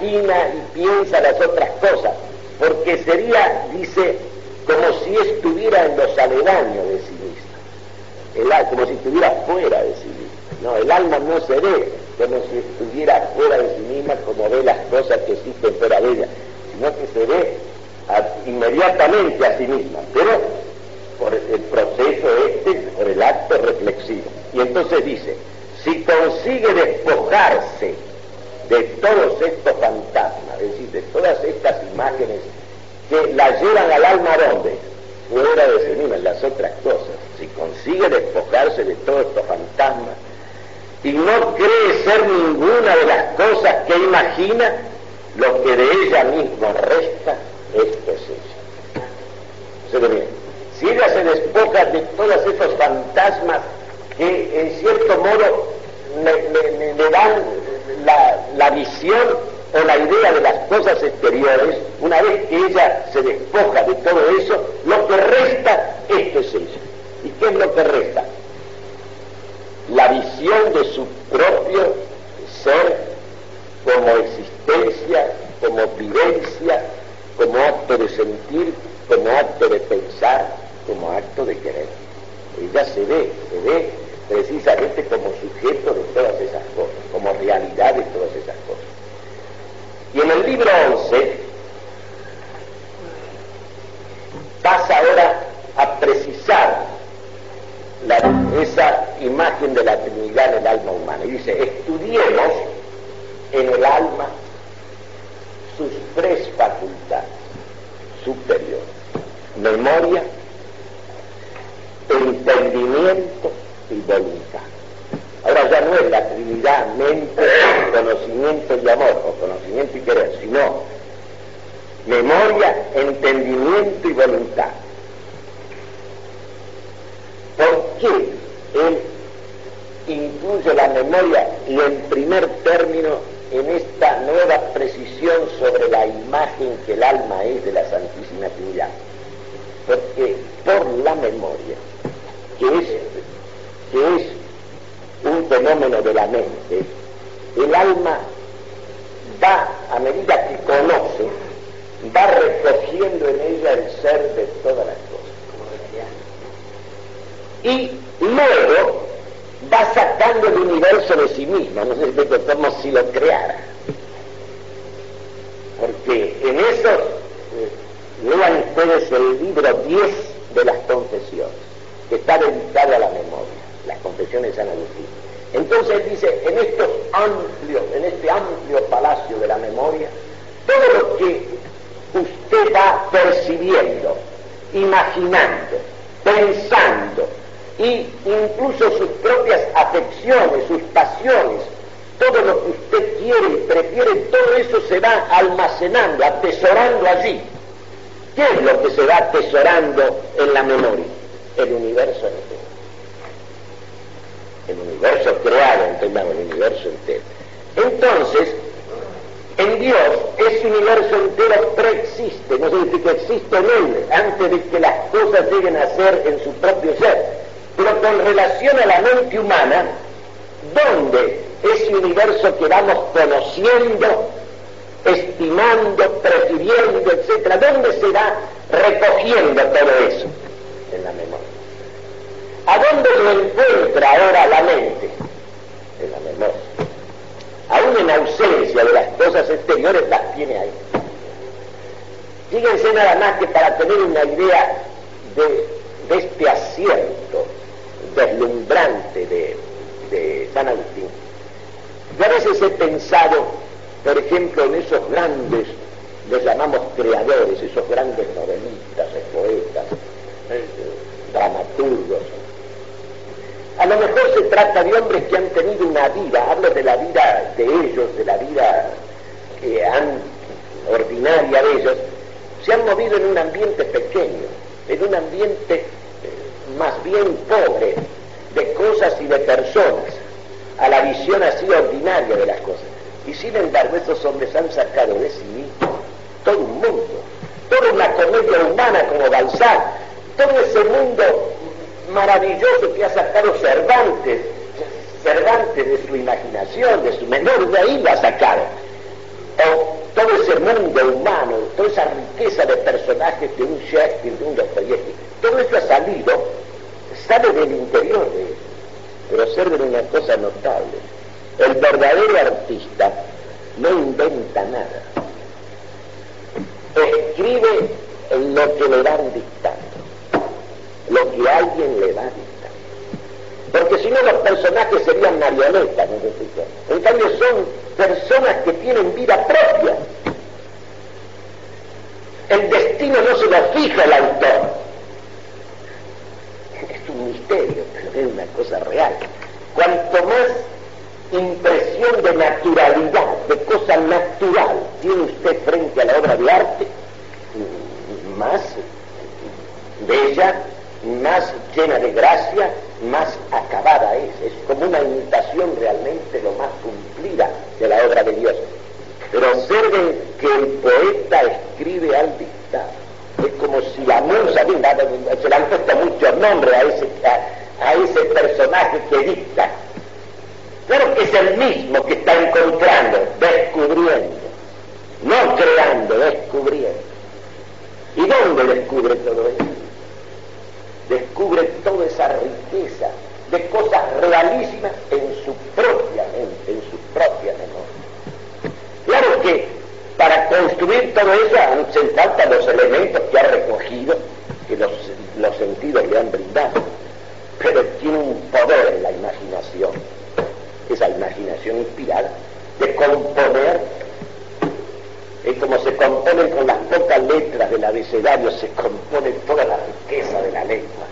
imagina y piensa las otras cosas, porque sería, dice, como si estuviera en los aledaños de sí misma, como si estuviera fuera de sí misma. No, el alma no se ve como si estuviera fuera de sí misma, como ve las cosas que existen fuera de ella, sino que se ve inmediatamente a sí misma, pero por el proceso por el acto reflexivo. Y entonces dice, si consigue despojarse de todos estos fantasmas, es decir, de todas estas imágenes que la llevan al alma, ¿a dónde? Fuera de sí misma, en las otras cosas. Si consigue despojarse de todos estos fantasmas y no cree ser ninguna de las cosas que imagina, lo que de ella misma resta, esto es ella. ¿Se ve bien? Si ella se despoja de todos esos fantasmas que en cierto modo le dan la visión o la idea de las cosas exteriores, una vez que ella se despoja de todo eso, lo que resta, esto es ella. ¿Y qué es lo que resta? La visión de su propio ser como existencia, como vivencia, como acto de sentir, como acto de pensar, como acto de querer. Ella se ve precisamente como sujeto de todas esas cosas, como realidad de todas esas cosas. Y en el libro 11 pasa ahora a precisar esa imagen de la Trinidad en el alma humana. Y dice, estudiemos en el alma sus tres facultades superiores: memoria, entendimiento y voluntad. Ahora ya no es la Trinidad mente, conocimiento y amor, o conocimiento y querer, sino memoria, entendimiento y voluntad. ¿Por qué él incluye la memoria y en primer término en esta nueva precisión sobre la imagen que el alma es de la Santísima Trinidad? Porque por la memoria, que es un fenómeno de la mente, el alma va, a medida que conoce, va recogiendo en ella el ser de todas las cosas. Y luego va sacando el universo de sí misma, no sé, como si lo creara. Porque en eso, lean ustedes el libro 10 de las confesiones, que está dedicado a la memoria, las confesiones de San Agustín. Entonces dice, en este amplio palacio de la memoria, todo lo que usted va percibiendo, imaginando, pensando, y incluso sus propias afecciones, sus pasiones, todo lo que usted quiere y prefiere, todo eso se va almacenando, atesorando allí. ¿Qué es lo que se va atesorando en la memoria? El universo entero. El universo creado, entendamos, el universo entero. Entonces, en Dios, ese universo entero preexiste, no significa que existe en Él, antes de que las cosas lleguen a ser en su propio ser. Pero con relación a la mente humana, ¿dónde ese universo que vamos conociendo, estimando, prefiriendo, etcétera, dónde se va recogiendo todo eso? En la memoria. ¿A dónde lo encuentra ahora la mente? En la memoria. Aún en ausencia de las cosas exteriores, las tiene ahí. Fíjense nada más que para tener una idea de este acierto deslumbrante de San Agustín. Yo a veces he pensado, por ejemplo, en esos grandes, les llamamos creadores, esos grandes novelistas, poetas, dramaturgos. A lo mejor se trata de hombres que han tenido una vida, hablo de la vida de ellos, de la vida ordinaria de ellos, se han movido en un ambiente pequeño, en un ambiente más bien pobre de cosas y de personas, a la visión así ordinaria de las cosas. Y sin embargo, estos hombres han sacado de sí mismos todo un mundo, toda una comedia humana como Balzac, todo ese mundo maravilloso que ha sacado Cervantes de su imaginación, de su menor, de ahí lo ha sacado. O todo ese mundo humano, toda esa riqueza de personajes de un Shakespeare, de un Dostoyevsky, todo eso ha salido, sale del interior de él. Pero observen una cosa notable: el verdadero artista no inventa nada, escribe lo que le van dictando, lo que alguien le va dictando. Porque si no, los personajes serían marionetas, ¿no? En cambio son personas que tienen vida propia. El destino no se lo fija el autor. Es un misterio, pero es una cosa real. Cuanto más impresión de naturalidad, de cosa natural tiene usted frente a la obra de arte, más bella, más llena de gracia, más acabada es. Es como una imitación realmente lo más cumplida de la obra de Dios. Pero observen que el poeta escribe al dictado. Es como si la musa, se le han puesto muchos nombres a ese personaje que dicta. Claro que es el mismo que está encontrando, descubriendo, no creando, descubriendo. ¿Y dónde descubre todo eso? Descubre toda esa riqueza de cosas realísimas en su propia mente, en su propia memoria. Claro que para construir todo eso hacen falta los elementos que ha recogido, que los sentidos le han brindado, pero tiene un poder en la imaginación, esa imaginación inspirada, de componer. Es como se componen con las pocas letras del abecedario, se compone toda la riqueza de la lengua.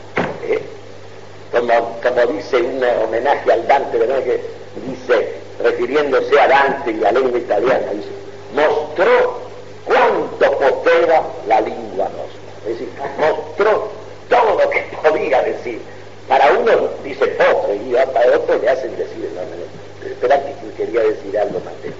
Como dice un homenaje al Dante, ¿verdad? Que dice, refiriéndose a Dante y la lengua italiana, dice: mostró cuánto poteva la lingua nostra. Es decir, mostró todo lo que podía decir. Para uno dice poco y para otro le hacen decir enormemente. Espera, que quería decir algo, Mateo.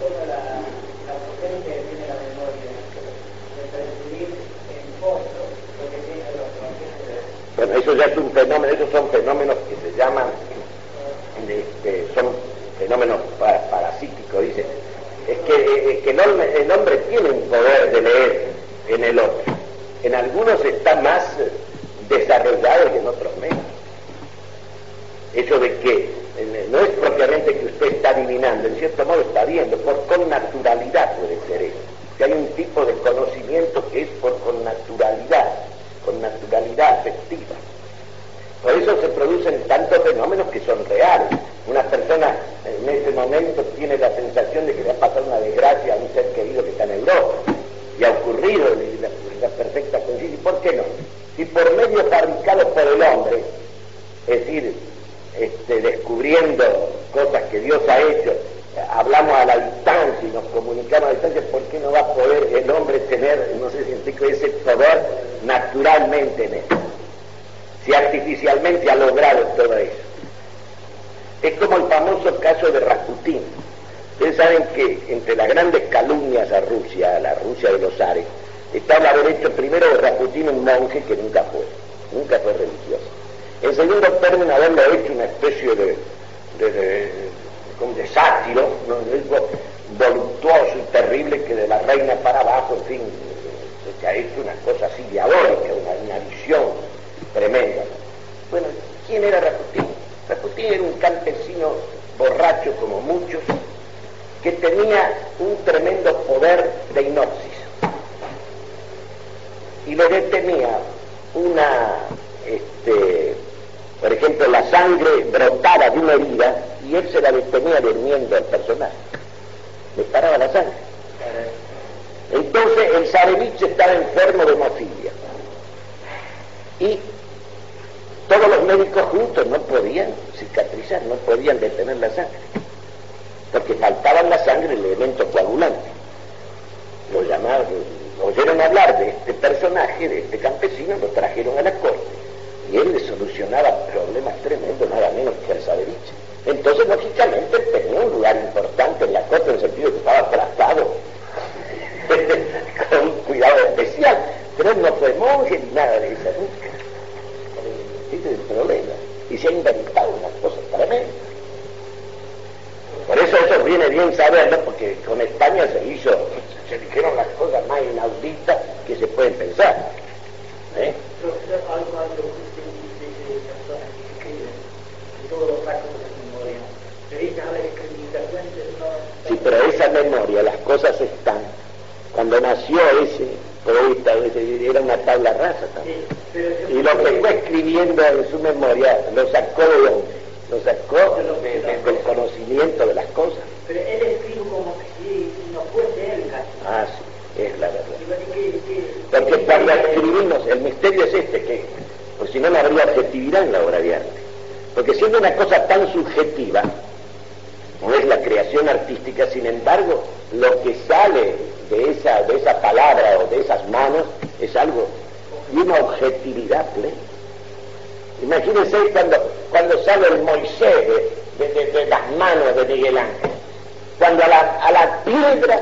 Bueno, eso ya es un fenómeno, esos son fenómenos que se llaman, son fenómenos parasíticos, dice. Es que el hombre tiene un poder de leer en el otro. En algunos está más desarrollado que en otros menos. Eso de que no es propiamente que usted está adivinando, en cierto modo está viendo, con naturalidad puede ser eso. Que hay un tipo de conocimiento que es con naturalidad afectiva. Por eso se producen tantos fenómenos que son reales. Una persona en ese momento tiene la sensación de que le ha pasado una desgracia a un ser querido que está en Europa, y ha ocurrido la perfecta coincidencia. ¿Y por qué no? Si por medios fabricados por el hombre, es decir, descubriendo cosas que Dios ha hecho, hablamos a la distancia y nos comunicamos a distancia, ¿por qué no va a poder el hombre tener, no sé si explico, ese poder naturalmente en él? Si artificialmente ha logrado todo eso. Es como el famoso caso de Rasputín. Ustedes saben que entre las grandes calumnias a Rusia, la Rusia de los zares, está el haber hecho primero de Rasputín un monje que nunca fue religioso. En segundo término, haberlo hecho una especie de sátiro, ¿no? Voluptuoso y terrible, que de la reina para abajo, en fin, se ha hecho una cosa así diabólica, una visión tremenda. Bueno, ¿quién era Rasputín? Rasputín era un campesino borracho como muchos, que tenía un tremendo poder de hipnosis y le detenía por ejemplo, la sangre brotaba de una herida y él se la detenía durmiendo al personaje, le paraba la sangre. Entonces el zarevich estaba enfermo de hemofilia y todos los médicos juntos no podían cicatrizar, no podían detener la sangre, porque faltaban la sangre, el elemento coagulante. Oyeron hablar de este personaje, de este campesino, lo trajeron a la corte y él le solucionaba problemas tremendos, nada menos que al zarevich. Entonces, lógicamente, tenía un lugar importante en la corte, en el sentido que estaba tratado con un cuidado especial, pero él no fue monje ni nada de eso nunca. Ese es el problema. Y se ha inventado unas cosas tremendas. Por eso viene bien sin saberlo, porque con España se dijeron las cosas más inauditas que se pueden pensar. Profesor, algo usted dice de personas que escriben de todos los actos de memoria, pero ella habla de escribización, no... Sí, pero esa memoria, las cosas están. Cuando nació ese poeta, era una tabla rasa también. Sí, y lo que fue escribiendo en su memoria lo sacó de dónde? Lo sacó del conocimiento de las cosas. Pero él escribe como si no fuese él casi. Ah, sí, es la verdad. Porque cuando escribimos, el misterio es que, pues si no, no habría objetividad en la obra de arte. Porque siendo una cosa tan subjetiva, como es la creación artística, sin embargo, lo que sale de esa palabra o de esas manos es algo de una objetividad plena. Imagínense cuando sale el Moisés de las manos de Miguel Ángel, cuando a la piedra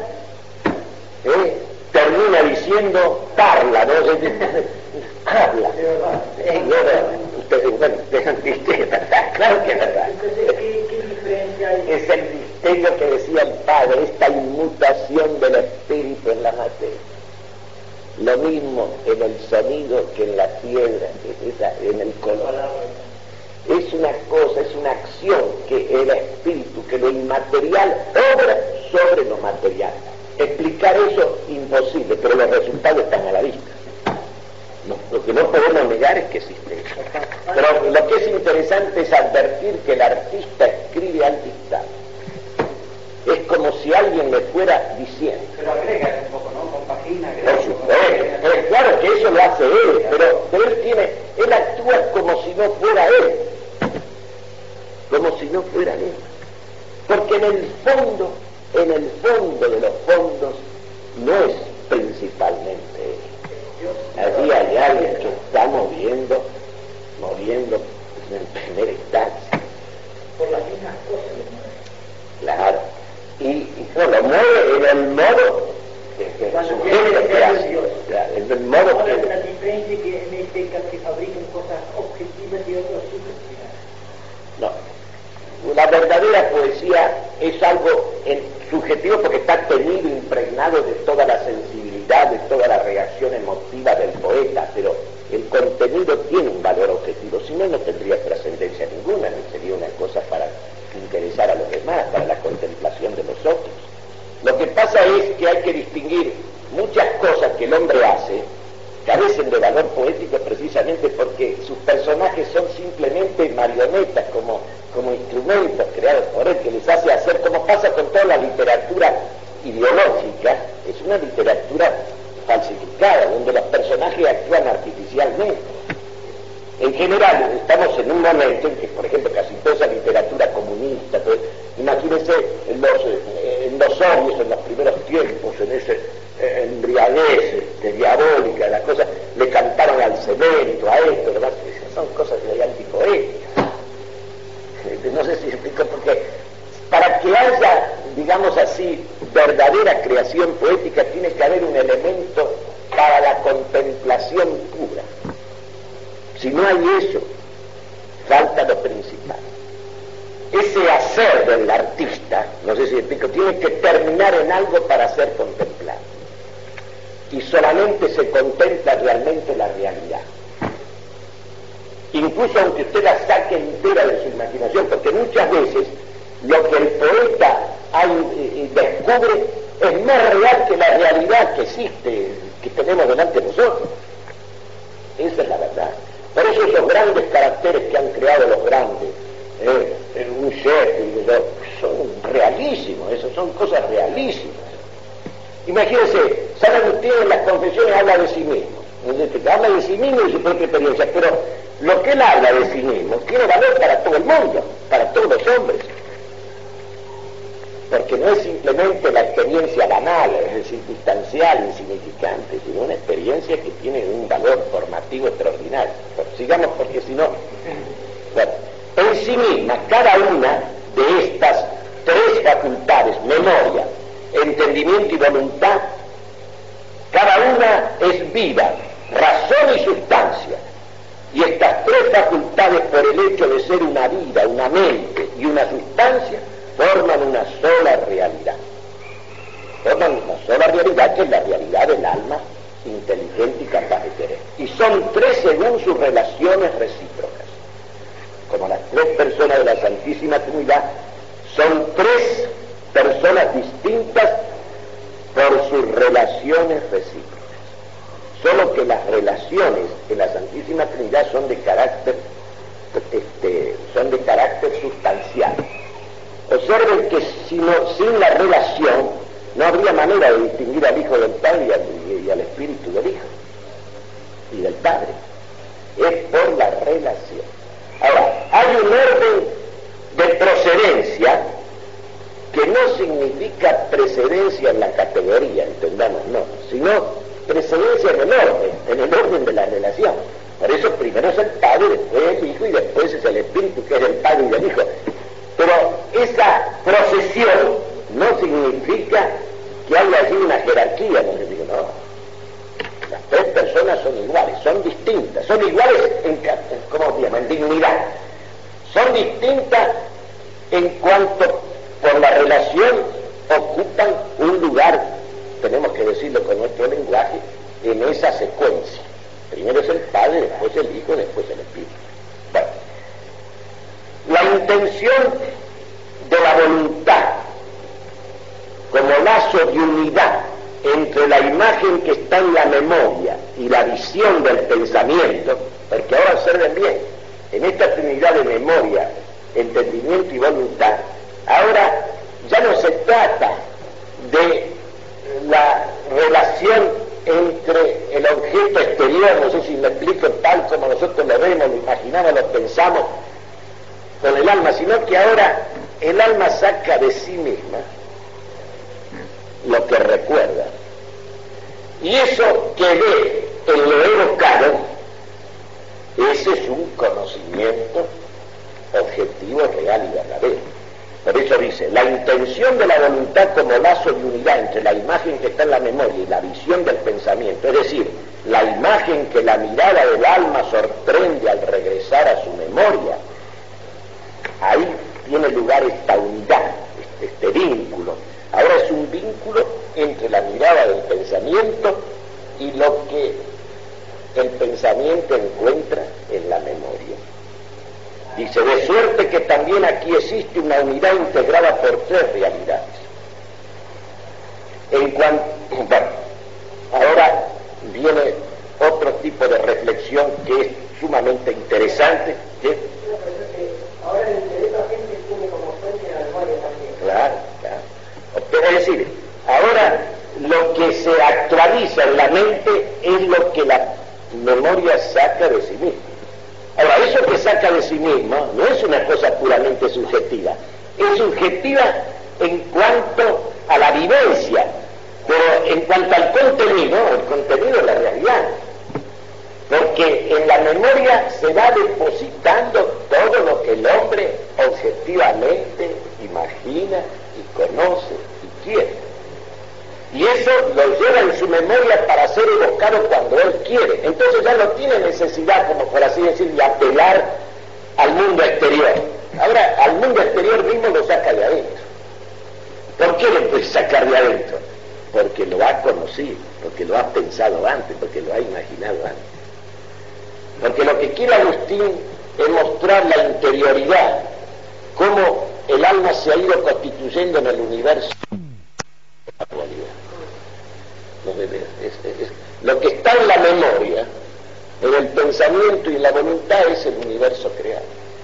termina diciendo parla, ¿no? Habla. Ustedes, bueno, dejan que verdad, claro que es verdad. ¿Qué diferencia hay? Es el misterio que decía el Padre, esta inmutación del espíritu en la materia. Lo mismo en el sonido que en la piedra, en el color. Es una cosa, es una acción que el espíritu, que lo inmaterial obra sobre lo material. Explicar eso imposible, pero los resultados están a la vista. Lo que no podemos negar es que existe eso. Pero lo que es interesante es advertir que el artista escribe al dictado. Es como si alguien le fuera diciendo. Pero agrega un poco, ¿no? Compagina. Por supuesto, pero claro que eso lo hace él, pero él actúa como si no fuera él. Como si no fuera él. Porque en el fondo de los fondos, no es principalmente él. Allí hay alguien que está moviendo en primera instancia. Por las mismas cosas. Claro. Y no, lo mueve en el modo que sujeto que hace. En el modo que... La diferencia que en este caso se fabrican cosas objetivas y otras subjetivas. No. La verdadera poesía es algo subjetivo porque está tenido, impregnado de toda la sensibilidad, de toda la reacción emotiva del poeta, pero el contenido tiene un valor objetivo, si no, no tendría trascendencia ninguna, ni sería una cosa para interesar a los demás, para la contemplación de los otros. Lo que pasa es que hay que distinguir muchas cosas que el hombre hace, carecen de valor poético precisamente porque sus personajes son simplemente marionetas, como instrumentos creados por él, que les hace hacer, como pasa con toda la literatura ideológica, es una literatura falsificada, donde los personajes actúan artificialmente. En general, estamos en un momento en que, por ejemplo, casi toda esa literatura comunista, imagínense en los soviets, en los primeros tiempos, en ese embriaguez diabólica, la cosa, le cantaron al cemento, a esto, demás, son cosas de antipoéticas. No sé si explico, porque para que haya, digamos así, verdadera creación poética, tiene que haber un elemento para la contemplación pura. Si no hay eso, falta lo principal. Ese hacer del artista, no sé si explico, tiene que terminar en algo para ser contemplado. Y solamente se contempla realmente la realidad. Incluso aunque usted la saque entera de su imaginación, porque muchas veces lo que el poeta descubre es más real que la realidad que existe, que tenemos delante de nosotros. Esa es la verdad. Por eso esos grandes caracteres que han creado los grandes, un Shakespeare, son realísimos, esas son cosas realísimas. Imagínense, saben ustedes, en las confesiones habla de sí mismo, habla de sí mismo y su propia experiencia, pero lo que él habla de sí mismo tiene valor para todo el mundo, para todos los hombres, porque no es simplemente la experiencia banal, es circunstancial, insignificante, sino una experiencia que tiene un valor formativo extraordinario. Pero sigamos, porque si no... Bueno, en sí misma, cada una de estas tres facultades, memoria, entendimiento y voluntad, cada una es viva, razón y sustancia. Y estas tres facultades, por el hecho de ser una vida, una mente y una sustancia, forman una sola realidad. Forman una sola realidad, que es la realidad del alma inteligente y capaz de querer. Y son tres según sus relaciones recíprocas. Como las tres personas de la Santísima Trinidad, son tres personas distintas por sus relaciones recíprocas. Solo que las relaciones en la Santísima Trinidad son de carácter sustancial. Observen que sin la relación no habría manera de distinguir al Hijo del Padre y al Espíritu del Hijo y del Padre. Es por la relación. Ahora, hay un orden de procedencia que no significa precedencia en la categoría, entendamos, no, sino precedencia en el orden de la relación. Por eso primero es el Padre, después el Hijo y después es el Espíritu, que es el Padre y el Hijo. Pero esa procesión no significa que haya allí una jerarquía, no. Las tres personas son iguales, son distintas, son iguales en dignidad. Son distintas en cuanto por la relación ocupan un lugar, tenemos que decirlo con nuestro lenguaje, en esa secuencia. Primero es el Padre, después el Hijo, después el Espíritu. Bueno, la intención de la voluntad como lazo de unidad entre la imagen que está en la memoria y la visión del pensamiento, porque ahora observen bien, en esta trinidad de memoria, entendimiento y voluntad, ahora ya no se trata de la relación entre el objeto exterior, no sé si me explico, tal como nosotros lo vemos, lo imaginamos, lo pensamos con el alma, sino que ahora el alma saca de sí misma lo que recuerda. Y eso que ve en lo evocado, ese es un conocimiento objetivo, real y verdadero. Por eso dice, la intención de la voluntad como lazo de unidad entre la imagen que está en la memoria y la visión del pensamiento, es decir, la imagen que la mirada del alma sorprende al regresar a su memoria, ahí tiene lugar esta unidad, este vínculo. Ahora es un vínculo entre la mirada del pensamiento y lo que el pensamiento encuentra en la memoria. Dice, de suerte que también aquí existe una unidad integrada por tres realidades. Bueno, ahora viene otro tipo de reflexión que es sumamente interesante. ¿Sí? Ahora el intelecto agente tiene como fuente la memoria también. Claro. Es decir, ahora lo que se actualiza en la mente es lo que la memoria saca de sí misma. Ahora, eso que saca de sí misma no es una cosa puramente subjetiva, es subjetiva en cuanto a la vivencia, pero en cuanto al contenido, el contenido es la realidad. Porque en la memoria se va depositando todo lo que el hombre objetivamente imagina y conoce y quiere. Y eso lo lleva en su memoria para ser evocado cuando él quiere. Entonces ya no tiene necesidad, como por así decir, de apelar al mundo exterior. Ahora, al mundo exterior mismo lo saca de adentro. ¿Por qué lo puede sacar de adentro? Porque lo ha conocido, porque lo ha pensado antes, porque lo ha imaginado antes. Porque lo que quiere Agustín es mostrar la interioridad, cómo el alma se ha ido constituyendo en el universo de la actualidad. Lo que está en la memoria, en el pensamiento y en la voluntad es el universo creado.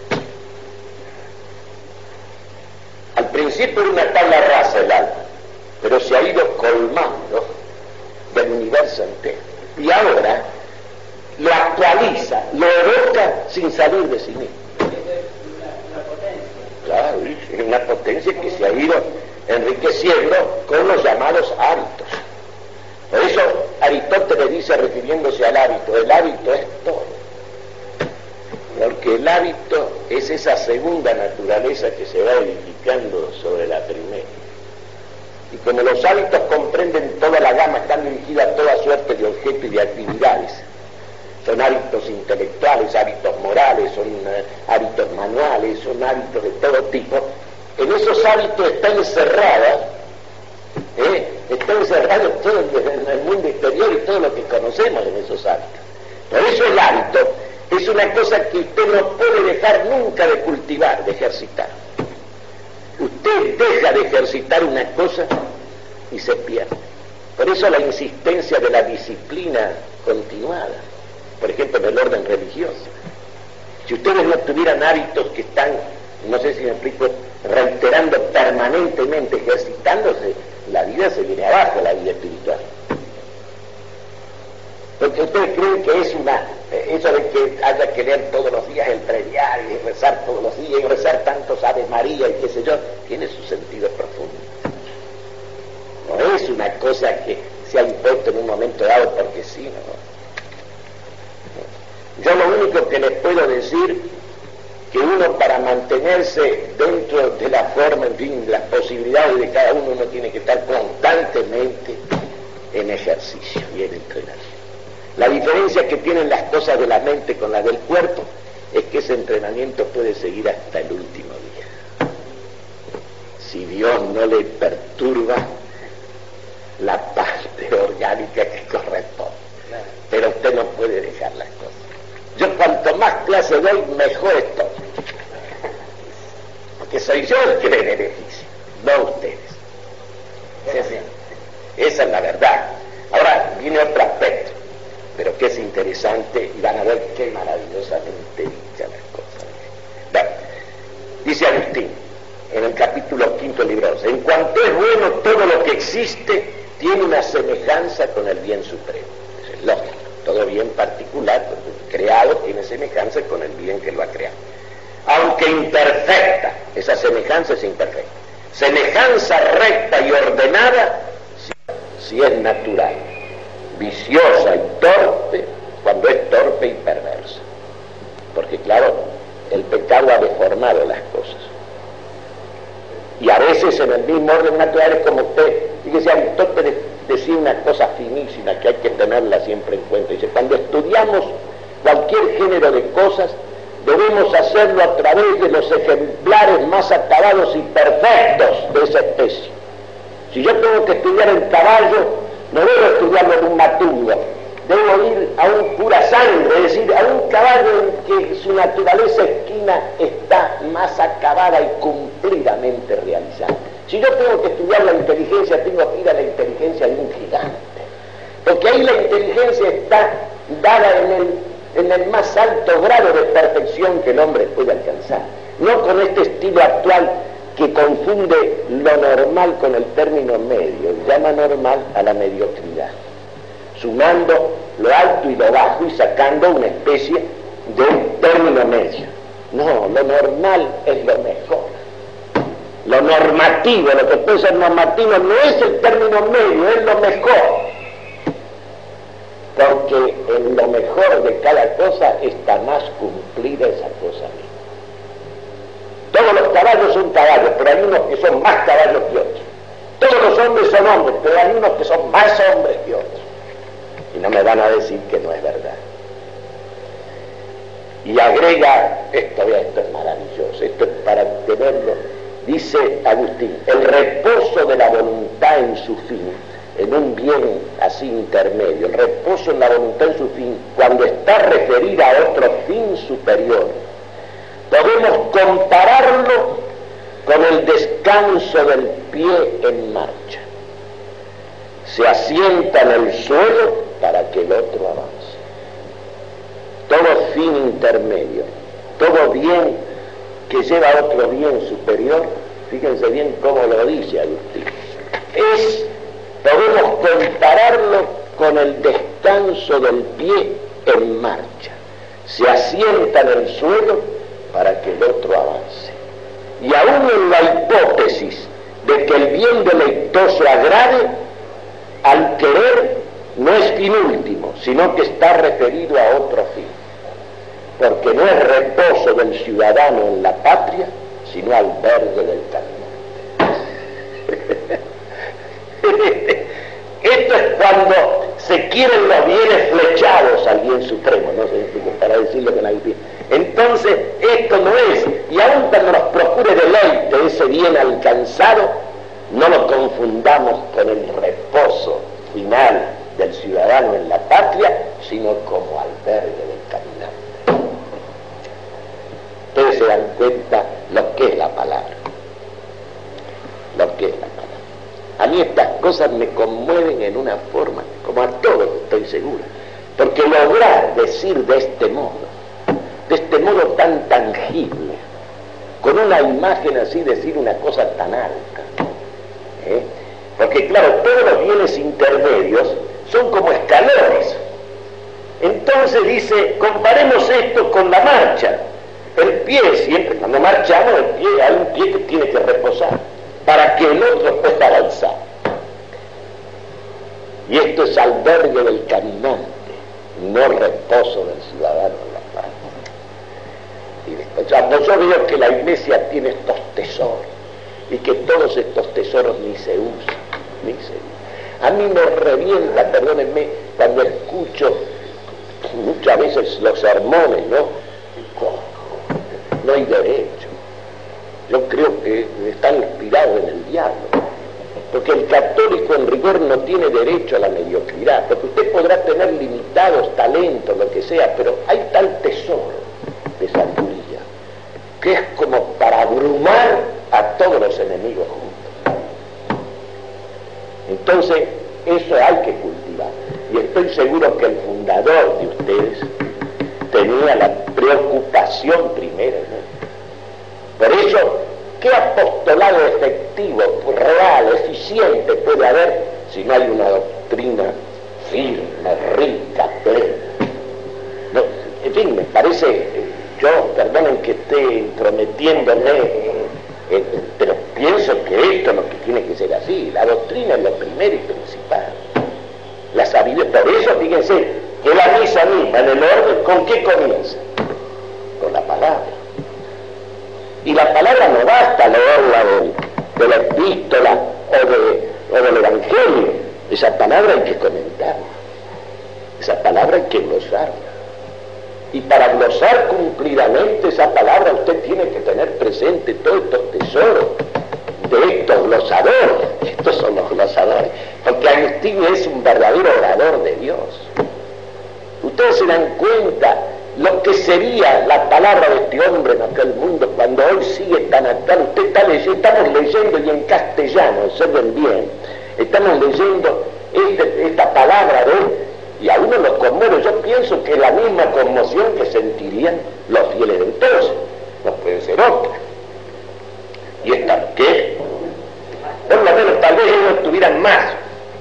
Al principio era una tabla rasa el alma, pero se ha ido colmando del universo entero. Y ahora lo actualiza, lo evoca sin salir de sí mismo. Una potencia. Claro, es una potencia que se ha ido enriqueciendo con los llamados hábitos. Por eso Aristóteles dice, refiriéndose al hábito, el hábito es todo. Porque el hábito es esa segunda naturaleza que se va edificando sobre la primera. Y como los hábitos comprenden toda la gama, están dirigidos a toda suerte de objetos y de actividades. Son hábitos intelectuales, hábitos morales, son hábitos manuales, son hábitos de todo tipo. En esos hábitos está encerrado todo el mundo exterior y todo lo que conocemos en esos hábitos. Por eso el hábito es una cosa que usted no puede dejar nunca de cultivar, de ejercitar. Usted deja de ejercitar una cosa y se pierde. Por eso la insistencia de la disciplina continuada, por ejemplo en el orden religioso. Si ustedes no tuvieran hábitos que están, no sé si me explico, reiterando permanentemente, ejercitándose, la vida se viene abajo, la vida espiritual. Porque ustedes creen que es eso de que haya que leer todos los días el breviario y rezar todos los días y rezar tantos Ave María y qué sé yo, tiene su sentido profundo. No es una cosa que se ha impuesto en un momento dado porque sí, no. Yo lo único que les puedo decir, que uno para mantenerse dentro de la forma, en fin, las posibilidades de cada uno tiene que estar constantemente en ejercicio y en entrenamiento. La diferencia que tienen las cosas de la mente con las del cuerpo es que ese entrenamiento puede seguir hasta el último día. Si Dios no le perturba la parte orgánica que corresponde. Pero usted no puede dejar las cosas. Yo cuanto más clase doy, mejor estoy. Porque soy yo el que le beneficia, no ustedes. Esa es la verdad. Ahora viene otro aspecto, pero que es interesante y van a ver qué maravillosamente dichas las cosas. Bueno, dice Agustín en el capítulo 5 del libro 11: en cuanto es bueno todo lo que existe, tiene una semejanza con el bien supremo. Eso es lógico. Todo bien particular, creado, tiene semejanza con el bien que lo ha creado. Aunque imperfecta, esa semejanza es imperfecta. Semejanza recta y ordenada, si es natural. Viciosa y torpe, cuando es torpe y perversa. Porque claro, el pecado ha deformado las cosas. Y a veces en el mismo orden natural es como usted, fíjese, Aristóteles decía una cosa finísima que hay que tenerla siempre en cuenta. Dice, cuando estudiamos cualquier género de cosas, debemos hacerlo a través de los ejemplares más acabados y perfectos de esa especie. Si yo tengo que estudiar el caballo, no debo estudiarlo en un matungo, debo ir a un pura sangre, es decir, a un caballo en que su naturaleza esquina está más acabada y cumplidamente realizada. Si yo tengo que estudiar la inteligencia, tengo que ir a la inteligencia de un gigante, porque ahí la inteligencia está dada en el más alto grado de perfección que el hombre puede alcanzar, no con este estilo actual que confunde lo normal con el término medio, llama normal a la mediocridad, sumando lo alto y lo bajo y sacando una especie de término medio. No, lo normal es lo mejor. Lo normativo, lo que puede ser normativo, no es el término medio, es lo mejor. Porque en lo mejor de cada cosa está más cumplida esa cosa misma. Todos los caballos son caballos, pero hay unos que son más caballos que otros. Todos los hombres son hombres, pero hay unos que son más hombres que otros. Y no me van a decir que no es verdad. Y agrega, esto es maravilloso, esto es para tenerlo, dice Agustín, el reposo de la voluntad en su fin, en un bien así intermedio, el reposo en la voluntad en su fin, cuando está referida a otro fin superior, podemos compararlo con el descanso del pie en marcha. Se asienta en el suelo para que el otro avance. Todo fin intermedio, todo bien que lleva a otro bien superior, fíjense bien cómo lo dice Agustín, podemos compararlo con el descanso del pie en marcha. Se asienta en el suelo para que el otro avance. Y aún en la hipótesis de que el bien deleitoso agrade, al querer no es fin último, sino que está referido a otro fin. Porque no es reposo del ciudadano en la patria, sino albergue del caminante. Esto es cuando se quieren los bienes flechados al bien supremo, no sé, para decirlo con Agustín. Entonces, esto no es, y aun cuando nos procure deleite ese bien alcanzado, no lo confundamos con el reposo final del ciudadano en la patria, sino como albergue del caminante. Ustedes se dan cuenta lo que es la palabra. Lo que es la palabra. A mí estas cosas me conmueven en una forma, como a todos estoy seguro, porque lograr decir de este modo tan tangible, con una imagen así, decir una cosa tan alta, porque claro, todos los bienes intermedios son como escalones. Entonces dice, comparemos esto con la marcha. El pie siempre, cuando marchamos, el pie, hay un pie que tiene que reposar para que el otro pueda avanzar. Y esto es albergue del caminante, no reposo del ciudadano en la paz. Y después, yo veo que la iglesia tiene estos tesoros y que todos estos tesoros ni se usan. A mí me revienta, perdónenme, cuando escucho muchas veces los sermones, ¿no? No hay derecho. Yo creo que están inspirados en el diablo, porque el católico en rigor no tiene derecho a la mediocridad, porque usted podrá tener limitados talentos, lo que sea, pero hay tal tesoro de sabiduría que es como para abrumar a todos los enemigos juntos. Entonces, eso hay que cultivar. Y estoy seguro que el fundador de ustedes tenía la preocupación primero, ¿no? Por eso, ¿qué apostolado efectivo, real, eficiente puede haber si no hay una doctrina firme, rica, plena? No, en fin, me parece, yo, perdonen que esté intrometiéndome, pero pienso que esto es lo que tiene que ser así. La doctrina es lo primero y principal. La sabiduría, por eso fíjense que la misa misma en el orden, ¿con qué comienza? Con la palabra. Y la palabra no basta leerla de la epístola o del evangelio. Esa palabra hay que comentarla. Esa palabra hay que glosarla. Y para glosar cumplidamente esa palabra usted tiene que tener presente todos estos tesoros de estos glosadores. Estos son los glosadores, porque Agustín es un verdadero orador de Dios. Ustedes se dan cuenta lo que sería la palabra de este hombre en aquel mundo cuando hoy sigue tan actual. Usted está leyendo, estamos leyendo y en castellano, observen bien, estamos leyendo esta palabra de él. Y a uno los conmueve. Yo pienso que es la misma conmoción que sentirían los fieles de entonces. No puede ser otra. ¿Y esta qué? Por lo menos tal vez ellos estuvieran más.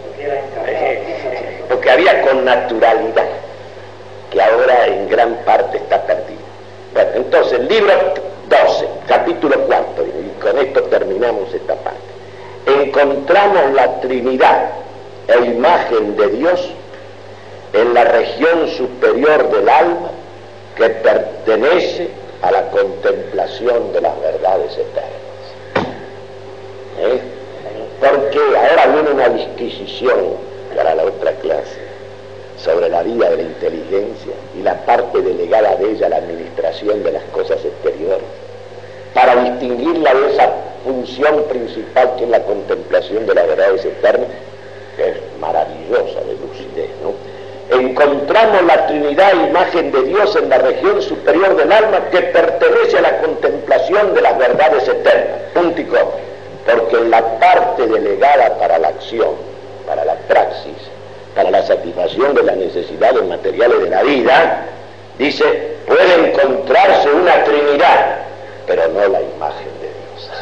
Porque había con naturalidad, que ahora en gran parte está perdido. Bueno, entonces, libro 12, capítulo 4, y con esto terminamos esta parte. Encontramos la Trinidad e imagen de Dios en la región superior del alma que pertenece a la contemplación de las verdades eternas. Porque ahora viene una disquisición para la otra clase sobre la vida de la inteligencia y la parte delegada de ella a la administración de las cosas exteriores, para distinguirla de esa función principal que es la contemplación de las verdades eternas, que es maravillosa de lucidez, ¿no? Encontramos la Trinidad, imagen de Dios, en la región superior del alma que pertenece a la contemplación de las verdades eternas. Punto y coma. Porque en la parte delegada para la acción, para la praxis, para la satisfacción de las necesidades materiales de la vida, dice, puede encontrarse una Trinidad, pero no la imagen de Dios.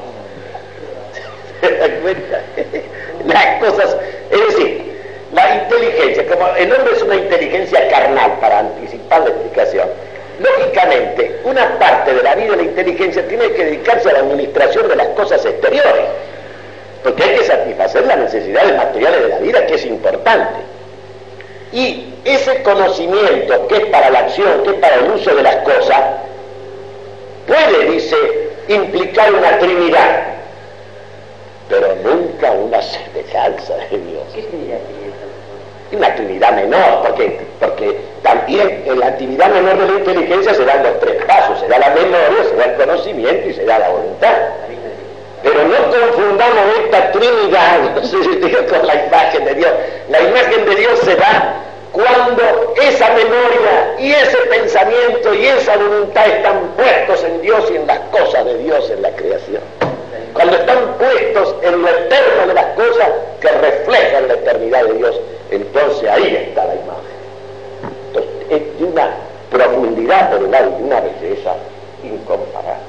¿Se dan cuenta? Las cosas, es decir, la inteligencia, como el hombre es una inteligencia carnal, para anticipar la explicación, lógicamente una parte de la vida de la inteligencia tiene que dedicarse a la administración de las cosas exteriores, porque hay que satisfacer las necesidades materiales de la vida, que es importante. Y ese conocimiento que es para la acción, que es para el uso de las cosas, puede, dice, implicar una Trinidad, pero nunca una semejanza de Dios. ¿Qué sería una actividad menor, porque también en la actividad menor de la inteligencia se dan los tres pasos, se da la memoria, se da el conocimiento y se da la voluntad. Pero no confundamos esta Trinidad, no sé si te digo, con la imagen de Dios. La imagen de Dios se da cuando esa memoria y ese pensamiento y esa voluntad están puestos en Dios y en las cosas de Dios en la creación. Cuando están puestos en lo eterno de las cosas que reflejan la eternidad de Dios, entonces ahí está la imagen. Entonces, es de una profundidad por un lado y de una belleza incomparable.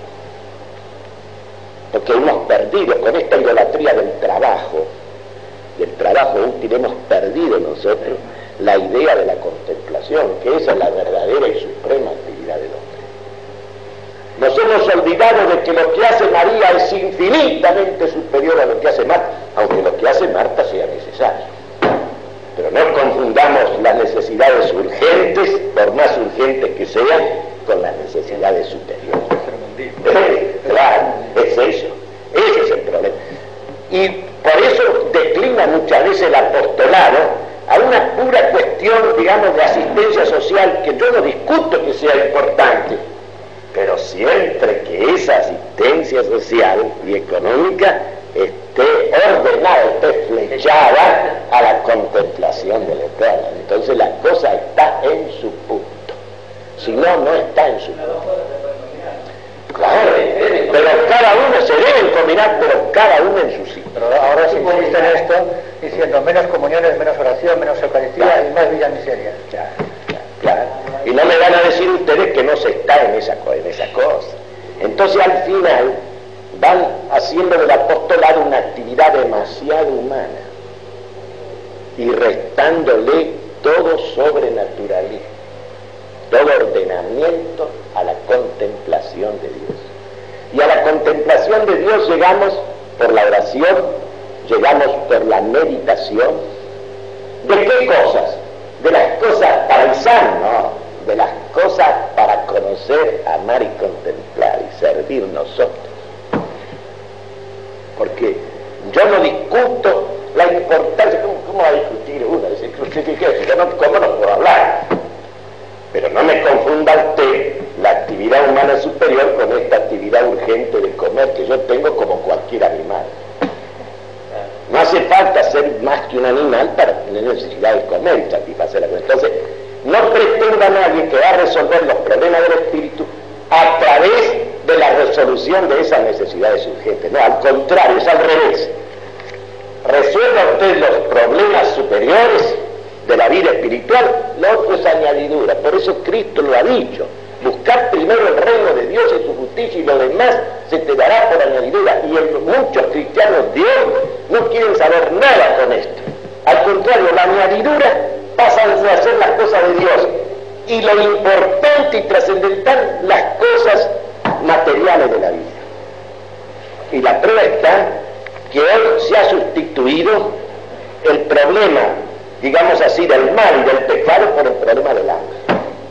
Porque hemos perdido con esta idolatría del trabajo útil, hemos perdido nosotros la idea de la contemplación, que esa es la verdadera y suprema actividad del hombre. Nos hemos olvidado de que lo que hace María es infinitamente superior a lo que hace Marta, aunque lo que hace Marta sea necesario. Pero no confundamos las necesidades urgentes, por más urgentes que sean, con las necesidades superiores. Claro, es eso. Ese es el problema. Y por eso declina muchas veces el apostolado a una pura cuestión, digamos, de asistencia social, que yo no discuto que sea importante, pero siempre que esa asistencia social y económica esté ordenada, esté flechada a la contemplación del Eterno. Entonces la cosa está en su punto. Si no, no está en su punto. Claro, pero cada uno se debe combinar, pero cada uno en su sitio. Pero ahora sí insiste en esto, diciendo menos comuniones, menos oración, menos Eucaristía, claro, y más vida miseria. Claro. Y no me van a decir ustedes que no se está en esa cosa. Entonces al final van haciendo del apostolado una actividad demasiado humana y restándole todo sobrenaturalismo, todo ordenamiento a la contemplación de Dios. Y a la contemplación de Dios llegamos por la oración, llegamos por la meditación. ¿De qué cosas? De las cosas para el sano, no, de las cosas para conocer, amar y contemplar y servir nosotros. Porque yo no discuto la importancia. ¿Cómo va a discutir uno? Dice, ¿cómo no puedo hablar? Pero no me confunda usted la actividad humana superior con esta actividad urgente de comer que yo tengo como cualquier animal. No hace falta ser más que un animal para tener necesidad de comer y satisfacer la cosa. Entonces, no pretenda nadie que va a resolver los problemas del espíritu a través de la resolución de esas necesidades urgentes. No, al contrario, es al revés. Resuelva usted los problemas superiores de la vida espiritual, lo otro es añadidura. Por eso Cristo lo ha dicho: buscar primero el reino de Dios y su justicia, y lo demás se te dará por añadidura. Y muchos cristianos de hoy no quieren saber nada con esto. Al contrario, la añadidura pasa a hacer las cosas de Dios, y lo importante y trascendental, las cosas materiales de la vida. Y la prueba está que hoy se ha sustituido el problema, digamos así, del mal y del pecado por el problema del hambre.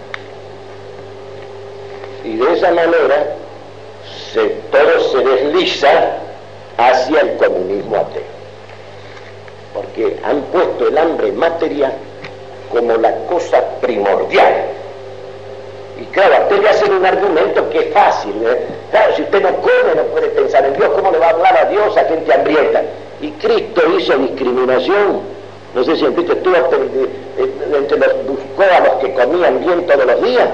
Y de esa manera todo se desliza hacia el comunismo ateo, porque han puesto el hambre material como la cosa primordial. Y claro, usted le hacen un argumento que es fácil, ¿eh? Claro, si usted no come, no puede pensar en Dios, ¿cómo le va a hablar a Dios a gente hambrienta? Y Cristo hizo discriminación. No sé si en Cristo estuvo buscó a los que comían bien todos los días.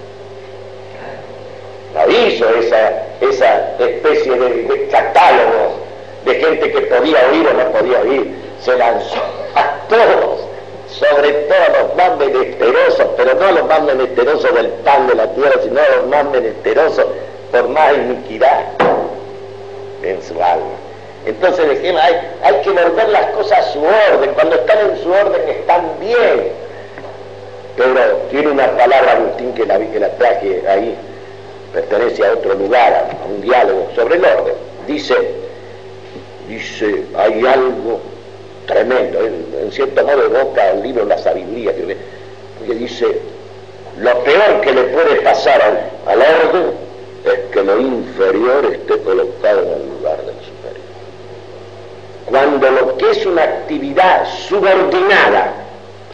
No hizo esa especie de catálogo de gente que podía oír o no podía oír. Se lanzó a todos, sobre todo a los más menesterosos, pero no a los más menesterosos del pan de la tierra, sino a los más menesterosos por más iniquidad en su alma. Entonces dejemos, hay que volver las cosas a su orden. Cuando están en su orden están bien. Pero tiene una palabra, Agustín, que la traje ahí, pertenece a otro lugar, a un diálogo sobre el orden. Dice, hay algo tremendo, en cierto modo evoca el libro La Sabiduría, que dice, lo peor que le puede pasar al orden es que lo inferior esté colocado en el lugar del superior. Cuando lo que es una actividad subordinada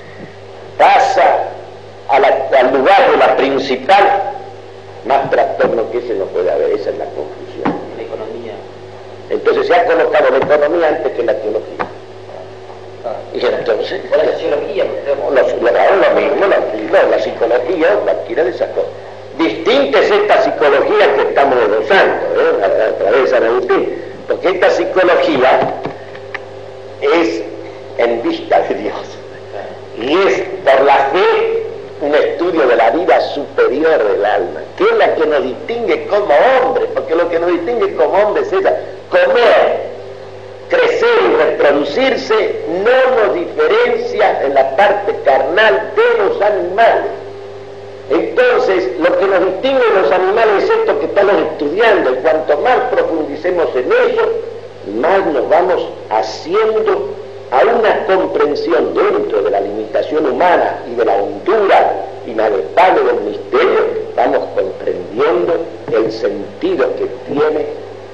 pasa al lugar de la principal, más trastorno que ese no puede haber. Esa es la conclusión. La economía. Entonces se ha colocado la economía antes que la teología. Y entonces O la sociología. lo mismo, la psicología, cualquiera de esas cosas. Distinta es esta psicología que estamos gozando, a través de San Agustín, porque esta psicología es en vista de Dios y es por la fe un estudio de la vida superior del alma, que es la que nos distingue como hombres, porque lo que nos distingue como hombres es comer, crecer y reproducirse, no nos diferencia en la parte carnal de los animales. Entonces, lo que nos distingue de los animales es esto que estamos estudiando, y cuanto más profundicemos en eso, más nos vamos haciendo a una comprensión dentro de la limitación humana y de la hondura inagotable del misterio, vamos comprendiendo el sentido que tiene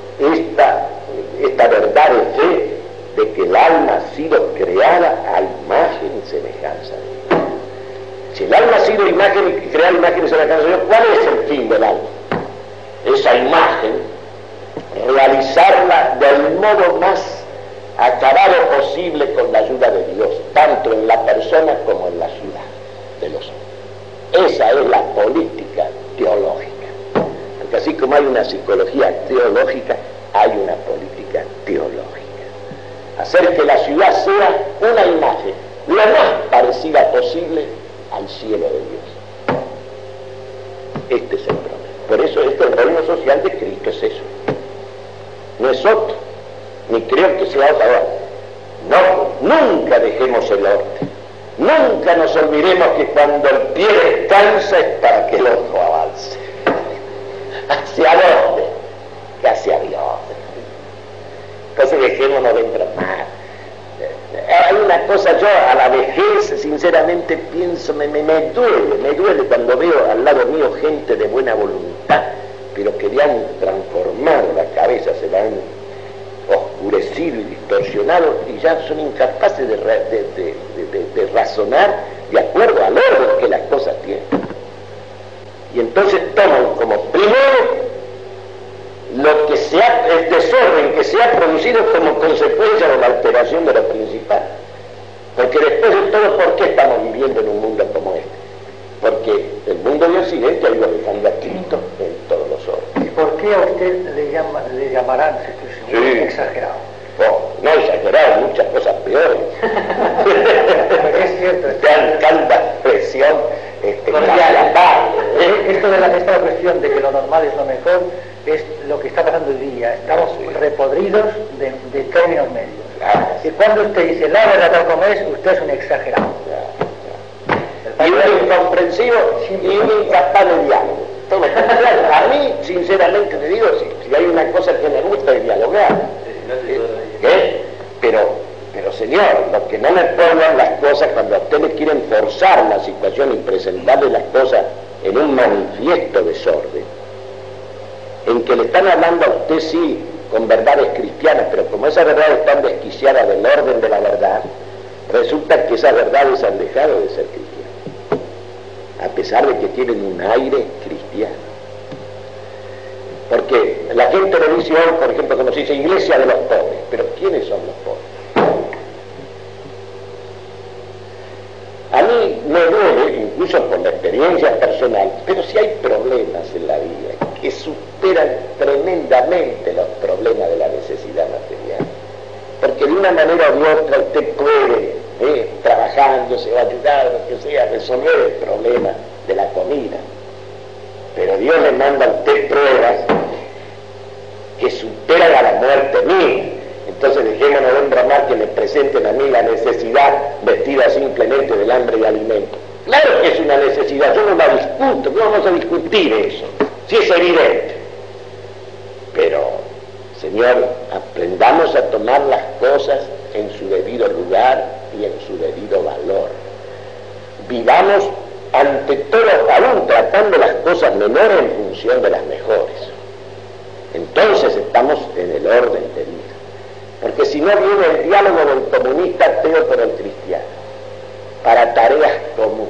esta verdad de fe de que el alma ha sido creada a imagen y semejanza de Dios. Si el alma ha sido creada a imagen y semejanza de Dios, ¿cuál es el fin del alma? Esa imagen, realizarla del modo más acabado posible con la ayuda de Dios, tanto en la persona como en la ciudad de los hombres. Esa es la política teológica. Porque así como hay una psicología teológica, hay una política teológica. Hacer que la ciudad sea una imagen lo más parecida posible al cielo de Dios. Este es el problema. Por eso el reino social de Cristo es eso. No es otro. Ni creo que sea otra. No, nunca dejemos el orden. Nunca nos olvidemos que cuando el pie descansa es para que el otro avance. ¿Hacia dónde? Que hacia Dios. Entonces dejémonos de entromar. Hay una cosa, yo a la vejez sinceramente pienso, me duele cuando veo al lado mío gente de buena voluntad, pero que le han transformado la cabeza, se la han oscurecido y distorsionado y ya son incapaces de razonar de acuerdo al orden que las cosas tienen. Y entonces toman como primero lo que el desorden que se ha producido como consecuencia de la alteración de lo principal. Porque después de todo, ¿por qué estamos viviendo en un mundo como este? Porque el mundo de Occidente ha ido dejando a Cristo en todos los órdenes. ¿Y por qué a usted le llamarán, si estoy seguro, exagerado? No exagerado, muchas cosas peores. Es cierto. Tanta expresión Esto de esta cuestión de que lo normal es lo mejor es lo que está pasando hoy día. Estamos repodridos de términos medios. Y cuando usted dice la verdad tal como es, usted es un exagerado. Y un incomprensivo y un incapaz de diálogo. Todo lo contrario. A mí, sinceramente te digo, si hay una cosa que me gusta es dialogar. Pero señor, lo que no me pongan las cosas cuando a usted le quieren forzar la situación y presentarle las cosas en un manifiesto desorden, en que le están hablando a usted sí con verdades cristianas, pero como esas verdades están desquiciadas del orden de la verdad, resulta que esas verdades han dejado de ser cristianas, a pesar de que tienen un aire cristiano. Porque la gente le dice hoy, por ejemplo, como se dice, iglesia de los pobres, pero ¿quiénes son los pobres? A mí me duele, incluso por la experiencia personal, pero si hay problemas en la vida que superan tremendamente los problemas de la necesidad material. Porque de una manera u otra usted puede, trabajando, se va a ayudar, lo que sea, resolver el problema de la comida. Pero Dios le manda a usted pruebas que superan a la muerte mía. Entonces dejémonos de embramar que me presenten a mí la necesidad vestida simplemente del hambre y alimento. Claro que es una necesidad, yo no la discuto, no vamos a discutir eso, si es evidente. Pero, Señor, aprendamos a tomar las cosas en su debido lugar y en su debido valor. Vivamos ante todo, aún tratando las cosas menores en función de las mejores. Entonces estamos en el orden de vida. Porque si no viene el diálogo del comunista ateo con el cristiano para tareas comunes,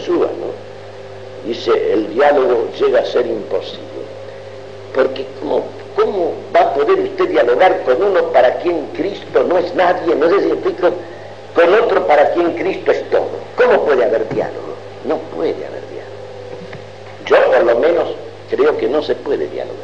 Ursúa, ¿no? Dice, el diálogo llega a ser imposible. Porque ¿cómo va a poder usted dialogar con uno para quien Cristo no es nadie? No sé si explico, con otro para quien Cristo es todo. ¿Cómo puede haber diálogo? No puede haber diálogo. Yo por lo menos creo que no se puede dialogar.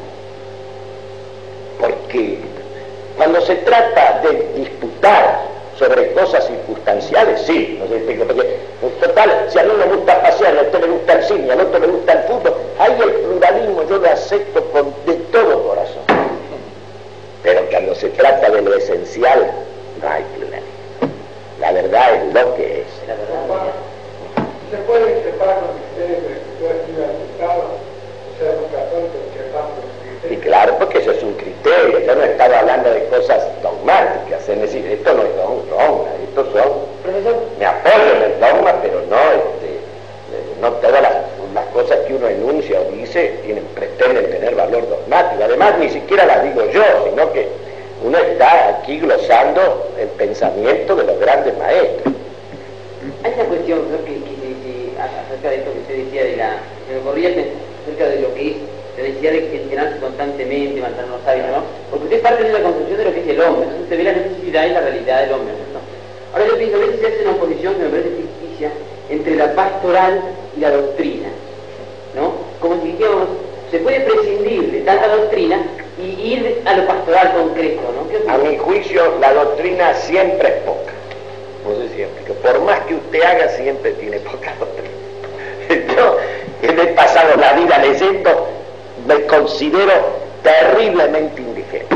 Porque cuando se trata de disputar sobre cosas circunstanciales, sí, no sé si explico, porque total, si a mí me gusta pasear, a usted le gusta el cine, al otro le gusta el fútbol, ahí el pluralismo yo lo acepto de todo corazón. Pero cuando se trata de lo esencial, no hay pluralismo. La verdad es lo que es. La verdad. ¿Se puede separar con ustedes de que ustedes vivan en Estado, ser un católico que estamos? Y claro, porque eso es un criterio. Yo no estaba hablando de cosas dogmáticas, es decir, esto no es dogma, estos son, me apoyo en el dogma, pero no todas las cosas que uno enuncia o dice pretenden tener valor dogmático. Además, ni siquiera las digo yo, sino que uno está aquí glosando el pensamiento de los grandes maestros. Hay una cuestión, ¿no? que acerca de esto que usted decía se me ocurría acerca de lo que es la necesidad de gestionarse constantemente, mantener los hábitos, ¿no? Porque usted parte de la concepción de lo que es el hombre, entonces usted ve la necesidad y la realidad del hombre, ¿no? Ahora yo pienso, a veces se hace una oposición que me parece ficticia entre la pastoral y la doctrina, ¿no? Como si dijéramos, se puede prescindir de tanta doctrina y ir a lo pastoral concreto, ¿no? A mi juicio, la doctrina siempre es poca. No sé si explico. Por más que usted haga, siempre tiene poca doctrina. Yo, que me he pasado la vida leyendo, me considero terriblemente indigente.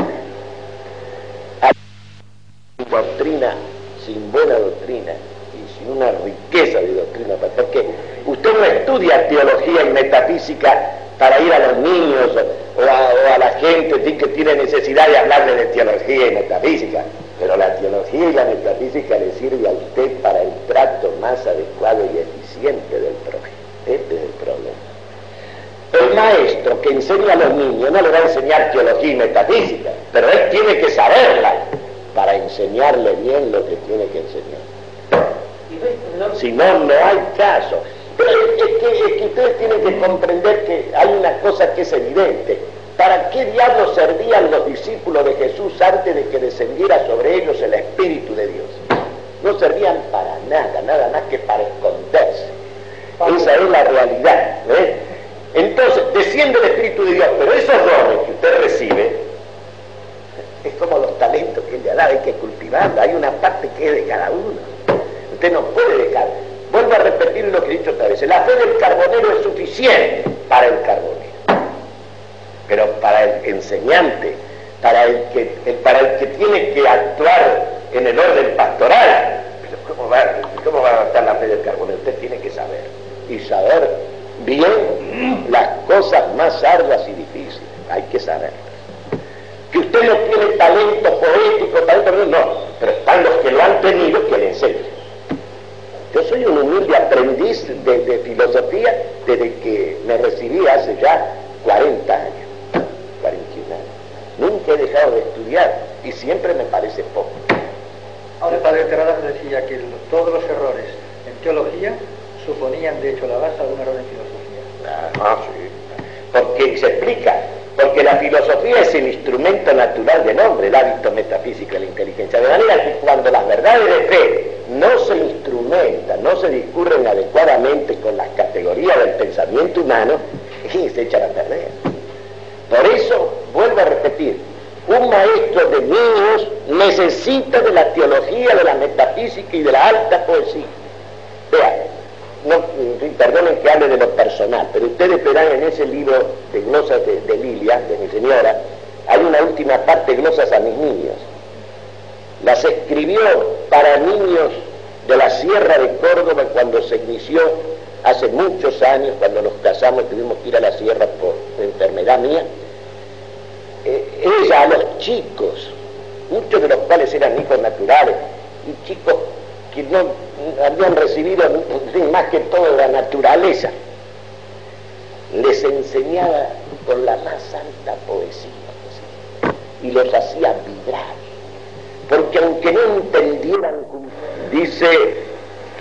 Sin doctrina, sin buena doctrina y sin una riqueza de doctrina, porque usted no estudia teología y metafísica para ir a los niños o a la gente que tiene necesidad de hablarle de teología y metafísica, pero la teología y la metafísica le sirve a usted para el trato más adecuado y eficiente del problema. Este es el problema. El maestro que enseña a los niños no le va a enseñar teología y metafísica, pero él tiene que saberla para enseñarle bien lo que tiene que enseñar. Si no, no hay caso. Pero es que ustedes tienen que comprender que hay una cosa que es evidente. ¿Para qué diablos servían los discípulos de Jesús antes de que descendiera sobre ellos el Espíritu de Dios? No servían para nada, nada más que para esconderse. Esa es la realidad, ¿ves? Entonces, desciende el Espíritu de Dios, pero esos dones que usted recibe, es como los talentos que Él le ha dado, hay que cultivarlos, hay una parte que es de cada uno. Usted no puede dejar. Vuelvo a repetir lo que he dicho otra vez. La fe del carbonero es suficiente para el carbonero, pero para el enseñante, para el que tiene que actuar en el orden pastoral, ¿cómo va a estar la fe del carbonero? Usted tiene que saber, y saber bien las cosas más arduas y difíciles, hay que saberlas. Que usted no tiene talento poético, no, pero están los que lo han tenido que le enseñen. Yo soy un humilde aprendiz de filosofía desde que me recibí hace ya 40 años, 41 años. Nunca he dejado de estudiar y siempre me parece poco. Ahora, el padre Terradas decía que todos los errores en teología suponían de hecho la base de un error en filosofía. Sí. Porque se explica, porque la filosofía es el instrumento natural del hombre, el hábito metafísico de la inteligencia. De manera que cuando las verdades de fe no se instrumentan, no se discurren adecuadamente con las categorías del pensamiento humano, se echan a perder. Por eso, vuelvo a repetir, un maestro de niños necesita de la teología, de la metafísica y de la alta poesía. Vean, perdonen que hable de lo personal, pero ustedes verán en ese libro de glosas de Lilia, de mi señora, hay una última parte de glosas a mis niños. Las escribió para niños de la Sierra de Córdoba cuando se inició hace muchos años, cuando nos casamos tuvimos que ir a la sierra por enfermedad mía. Ella a los chicos, muchos de los cuales eran hijos naturales, y chicos que no habían recibido más que todo de la naturaleza, les enseñaba con la más santa poesía y los hacía vibrar, porque aunque no entendieran, dice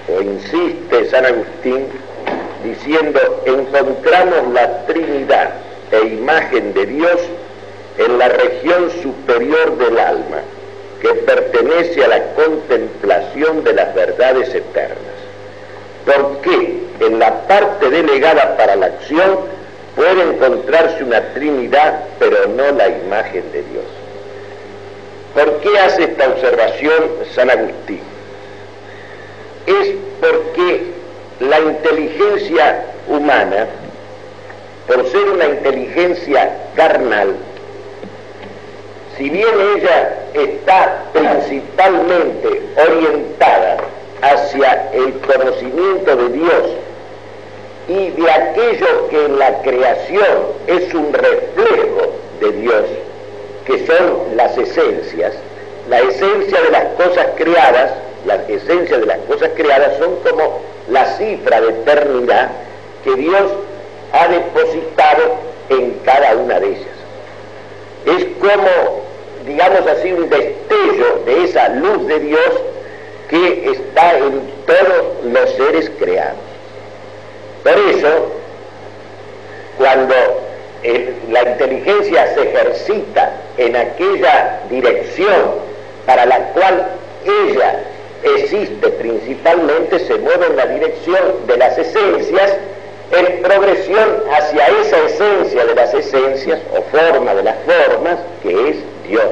o insiste San Agustín, diciendo: encontramos la Trinidad e imagen de Dios en la región superior del alma, que pertenece a la contemplación de las verdades eternas. Porque en la parte delegada para la acción puede encontrarse una Trinidad, pero no la imagen de Dios. ¿Por qué hace esta observación San Agustín? Es porque la inteligencia humana, por ser una inteligencia carnal, si bien ella está principalmente orientada hacia el conocimiento de Dios y de aquello que en la creación es un reflejo de Dios, que son las esencias, la esencia de las cosas creadas, las esencias de las cosas creadas son como la cifra de eternidad que Dios ha depositado en cada una de ellas. Es como, digamos así, un destello de esa luz de Dios que está en todos los seres creados. Por eso, cuando la inteligencia se ejercita en aquella dirección para la cual ella existe principalmente, se mueve en la dirección de las esencias, en progresión hacia esa esencia de las esencias, o forma de las formas, que es Dios.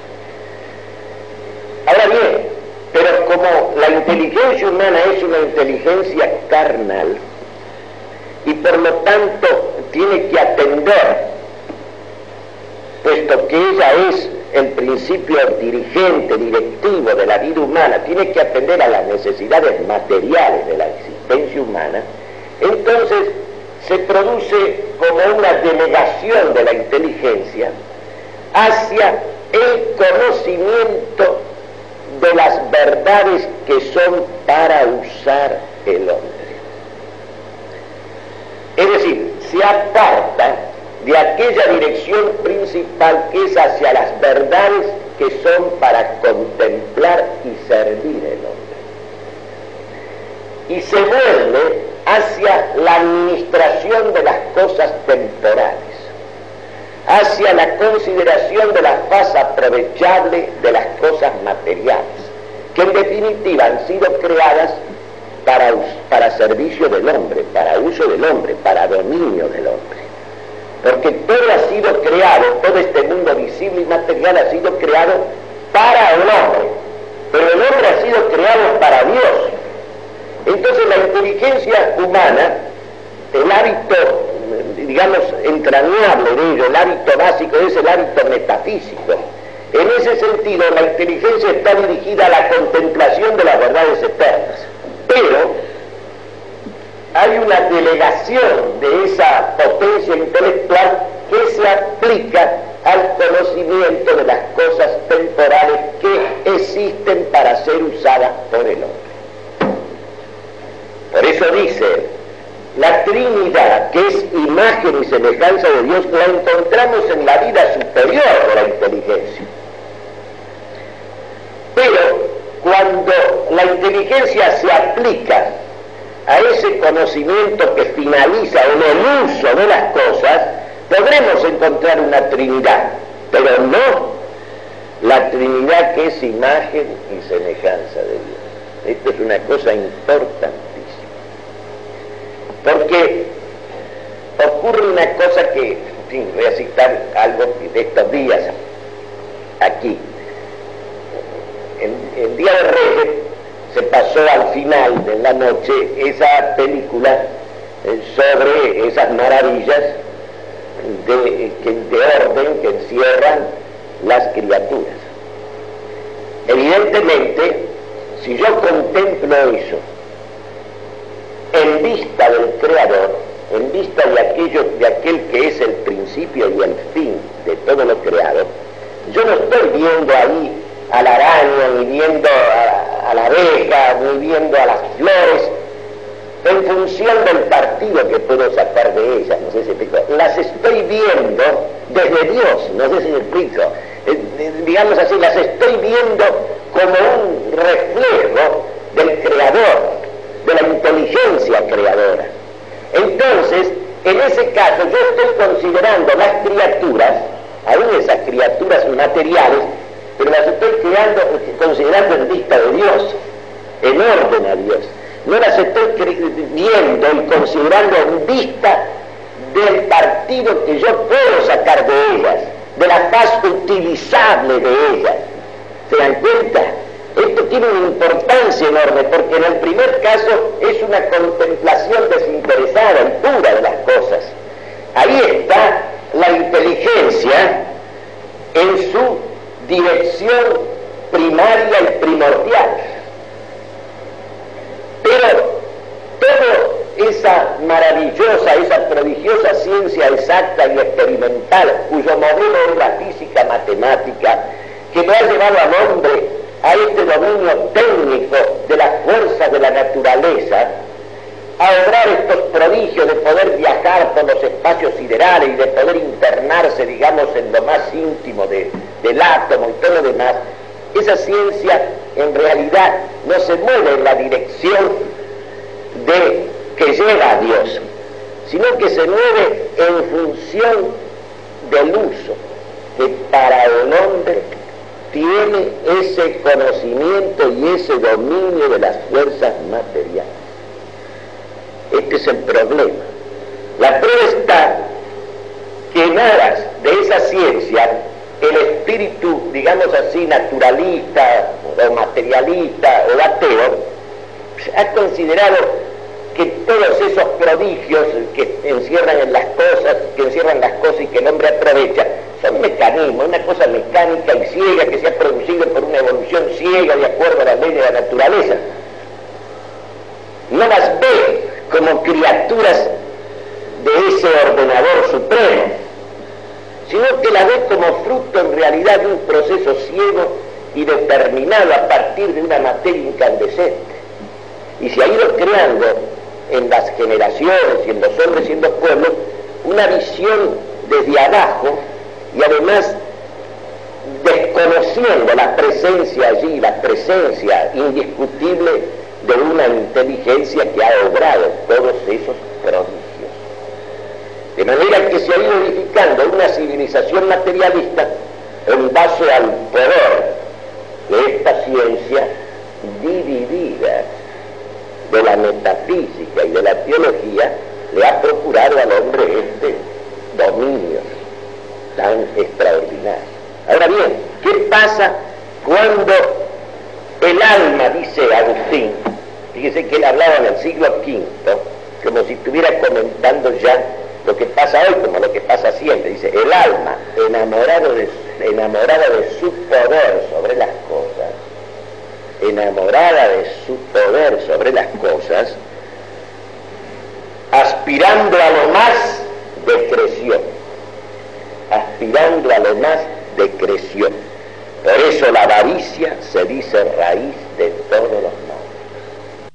Ahora bien, pero como la inteligencia humana es una inteligencia carnal, y por lo tanto tiene que atender, puesto que ella es el principio dirigente, directivo de la vida humana, tiene que atender a las necesidades materiales de la existencia humana, entonces se produce como una delegación de la inteligencia hacia el conocimiento de las verdades que son para usar el hombre. Es decir, se aparta de aquella dirección principal que es hacia las verdades que son para contemplar y servir el hombre. Y se vuelve hacia la administración de las cosas temporales, hacia la consideración de la faz aprovechable de las cosas materiales, que en definitiva han sido creadas para servicio del hombre, para uso del hombre, para dominio del hombre. Porque todo ha sido creado, todo este mundo visible y material ha sido creado para el hombre, pero el hombre ha sido creado para Dios. Entonces la inteligencia humana, el hábito, digamos, entrañable de ello, el hábito básico es el hábito metafísico. En ese sentido, la inteligencia está dirigida a la contemplación de las verdades eternas. Pero hay una delegación de esa potencia intelectual que se aplica al conocimiento de las cosas temporales que existen para ser usadas por el hombre. Por eso dice, la Trinidad, que es imagen y semejanza de Dios, la encontramos en la vida superior de la inteligencia. Pero cuando la inteligencia se aplica a ese conocimiento que finaliza en el uso de las cosas, podremos encontrar una Trinidad, pero no la Trinidad que es imagen y semejanza de Dios. Esto es una cosa importantísima, porque ocurre una cosa que, en fin, voy a citar algo de estos días aquí. El Día de Reyes se pasó al final de la noche esa película sobre esas maravillas de orden que encierran las criaturas. Evidentemente, si yo contemplo eso en vista del Creador, en vista de aquel que es el principio y el fin de todo lo creado, yo no estoy viendo ahí a la araña, ni viendo a la abeja, ni viendo a las flores, en función del partido que puedo sacar de ellas, no sé si explico. Las estoy viendo desde Dios, no sé si explico. Digamos así, las estoy viendo como un reflejo del Creador, la inteligencia creadora. Entonces, en ese caso, yo estoy considerando las criaturas, aún esas criaturas materiales, pero las estoy considerando en vista de Dios, en orden a Dios. No las estoy viendo y considerando en vista del partido que yo puedo sacar de ellas, de la faz utilizable de ellas. ¿Se dan cuenta? Esto tiene una importancia enorme, porque en el primer caso es una contemplación desinteresada y pura de las cosas. Ahí está la inteligencia en su dirección primaria y primordial. Pero toda esa maravillosa, esa prodigiosa ciencia exacta y experimental, cuyo modelo es la física matemática, que lo ha llevado al hombre a este dominio técnico de las fuerzas de la naturaleza, a obrar estos prodigios de poder viajar por los espacios siderales y de poder internarse, digamos, en lo más íntimo del átomo y todo lo demás. Esa ciencia en realidad no se mueve en la dirección que lleva a Dios, sino que se mueve en función del uso que para el hombre tiene ese conocimiento y ese dominio de las fuerzas materiales. Este es el problema. La prueba está que en aras de esa ciencia, el espíritu, digamos así, naturalista o materialista o ateo, ha considerado que todos esos prodigios que encierran las cosas y que el hombre aprovecha, son mecanismos, una cosa mecánica y ciega que se ha producido por una evolución ciega de acuerdo a la ley de la naturaleza. No las ve como criaturas de ese ordenador supremo, sino que las ve como fruto en realidad de un proceso ciego y determinado a partir de una materia incandescente. Y se ha ido creando en las generaciones y en los hombres y en los pueblos una visión desde abajo, y además desconociendo la presencia allí, la presencia indiscutible de una inteligencia que ha obrado todos esos prodigios. De manera que se ha ido edificando una civilización materialista en base al poder de esta ciencia dividida de la metafísica y de la teología, le ha procurado al hombre este dominio tan extraordinario. Ahora bien, ¿qué pasa cuando el alma, dice Agustín, fíjese que él hablaba en el siglo V, como si estuviera comentando ya lo que pasa hoy, como lo que pasa siempre, dice, el alma, enamorada de su poder sobre las cosas, enamorada de su poder sobre las cosas, aspirando a lo más, decreció. Aspirando a lo más, decreció. Por eso la avaricia se dice raíz de todos los males.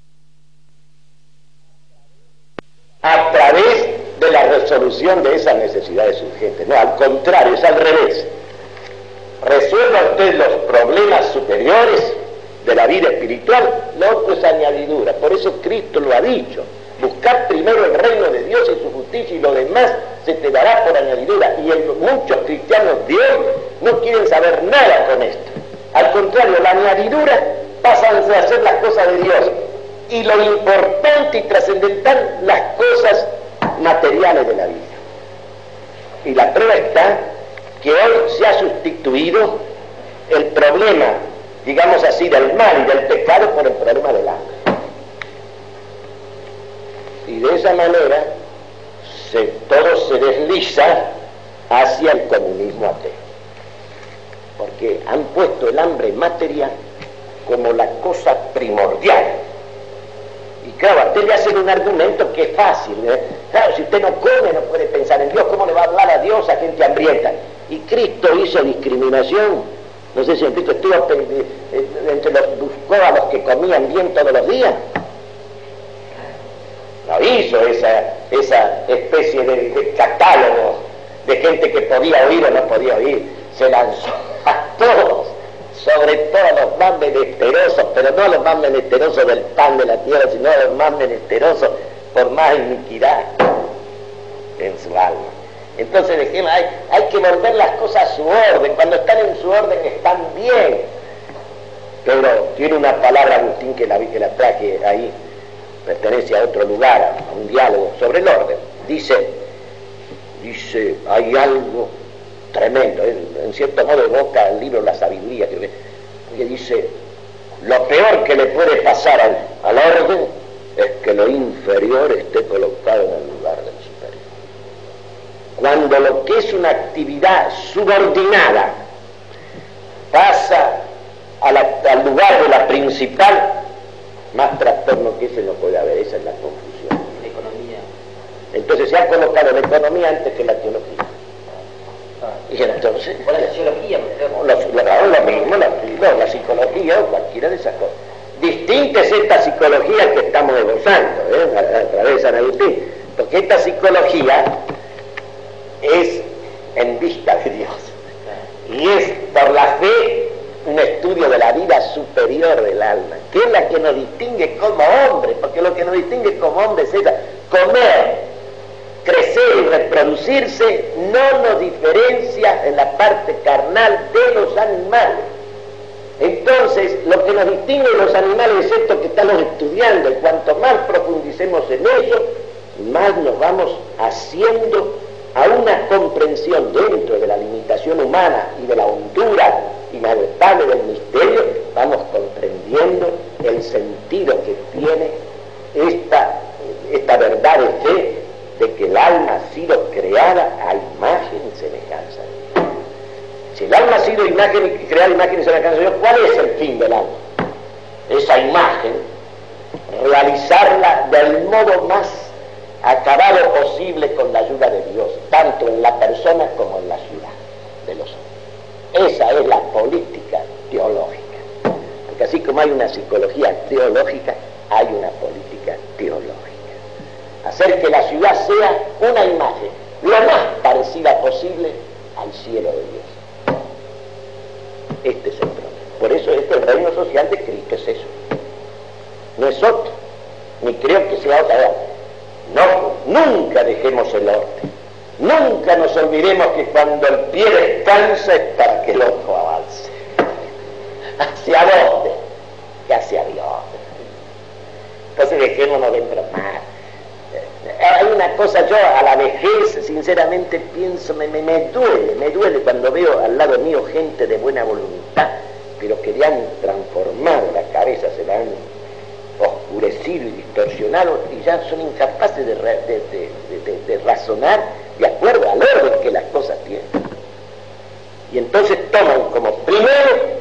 A través de la resolución de esas necesidades urgentes. No, al contrario, es al revés. Resuelva usted los problemas superiores de la vida espiritual, lo otro es añadidura. Por eso Cristo lo ha dicho: buscar primero el reino de Dios y su justicia, y lo demás se te dará por añadidura. Y muchos cristianos de hoy no quieren saber nada con esto. Al contrario, la añadidura pasa a hacer las cosas de Dios, y lo importante y trascendental, las cosas materiales de la vida. Y la prueba está que hoy se ha sustituido el problema, digamos así, del mal y del pecado por el problema del hambre. Y de esa manera todo se desliza hacia el comunismo ateo, porque han puesto el hambre material como la cosa primordial. Y claro, a usted le hacen un argumento que es fácil, ¿eh? Claro, si usted no come, no puede pensar en Dios, ¿cómo le va a hablar a Dios a gente hambrienta? Y Cristo hizo discriminación. No sé si en Cristo estuvo buscó a los que comían bien todos los días. No hizo esa especie de catálogo de gente que podía oír o no podía oír. Se lanzó a todos, sobre todo los más menesterosos, pero no los más menesterosos del pan de la tierra, sino los más menesterosos por más iniquidad en su alma. Entonces dejemos, hay que volver las cosas a su orden. Cuando están en su orden están bien. Pero tiene una palabra, Agustín, que la traje ahí, pertenece a otro lugar, a un diálogo sobre el orden. Dice, hay algo tremendo, en cierto modo evoca el libro La Sabiduría, que dice, lo peor que le puede pasar al orden es que lo inferior esté colocado en el lugar del superior. Cuando lo que es una actividad subordinada pasa al lugar de la principal, más trastorno que ese no puede haber. Esa es la confusión. La economía. Entonces se ha colocado la economía antes que la teología. Y entonces... O la sociología, lo mismo, la psicología o cualquiera de esas cosas. Distinta es esta psicología que estamos esbozando, a través de San Agustín, porque esta psicología es en vista de Dios y es por la fe un estudio de la vida superior del alma, que es la que nos distingue como hombres, porque lo que nos distingue como hombres es esa: comer, crecer y reproducirse no nos diferencia en la parte carnal de los animales. Entonces, lo que nos distingue de los animales es esto que estamos estudiando, y cuanto más profundicemos en ello, más nos vamos haciendo a una comprensión dentro de la limitación humana y de la hondura inagotable del misterio. Vamos comprendiendo el sentido que tiene esta verdad de fe, de que el alma ha sido creada a imagen y semejanza de Dios. Si el alma ha sido creada a imagen y semejanza de Dios, ¿cuál es el fin del alma? Esa imagen, realizarla del modo más acabado posible con la ayuda de Dios, tanto en la persona como en la ciudad de los hombres. Esa es la política teológica. Porque así como hay una psicología teológica, hay una política teológica. Hacer que la ciudad sea una imagen lo más parecida posible al cielo de Dios. Este es el problema. Por eso el reino social de Cristo es eso. No es otro. Ni creo que sea otra. No, nunca dejemos el orden. Nunca nos olvidemos que cuando el pie descansa es para que el otro avance. ¿Hacia dónde? Hacia Dios. Entonces dejémonos de entromar. Hay una cosa, yo a la vejez sinceramente pienso, me duele cuando veo al lado mío gente de buena voluntad, pero que le han transformado la cabeza, se la han oscurecido y distorsionado, y ya son incapaces de razonar de acuerdo al orden que las cosas tienen. Y entonces toman como primero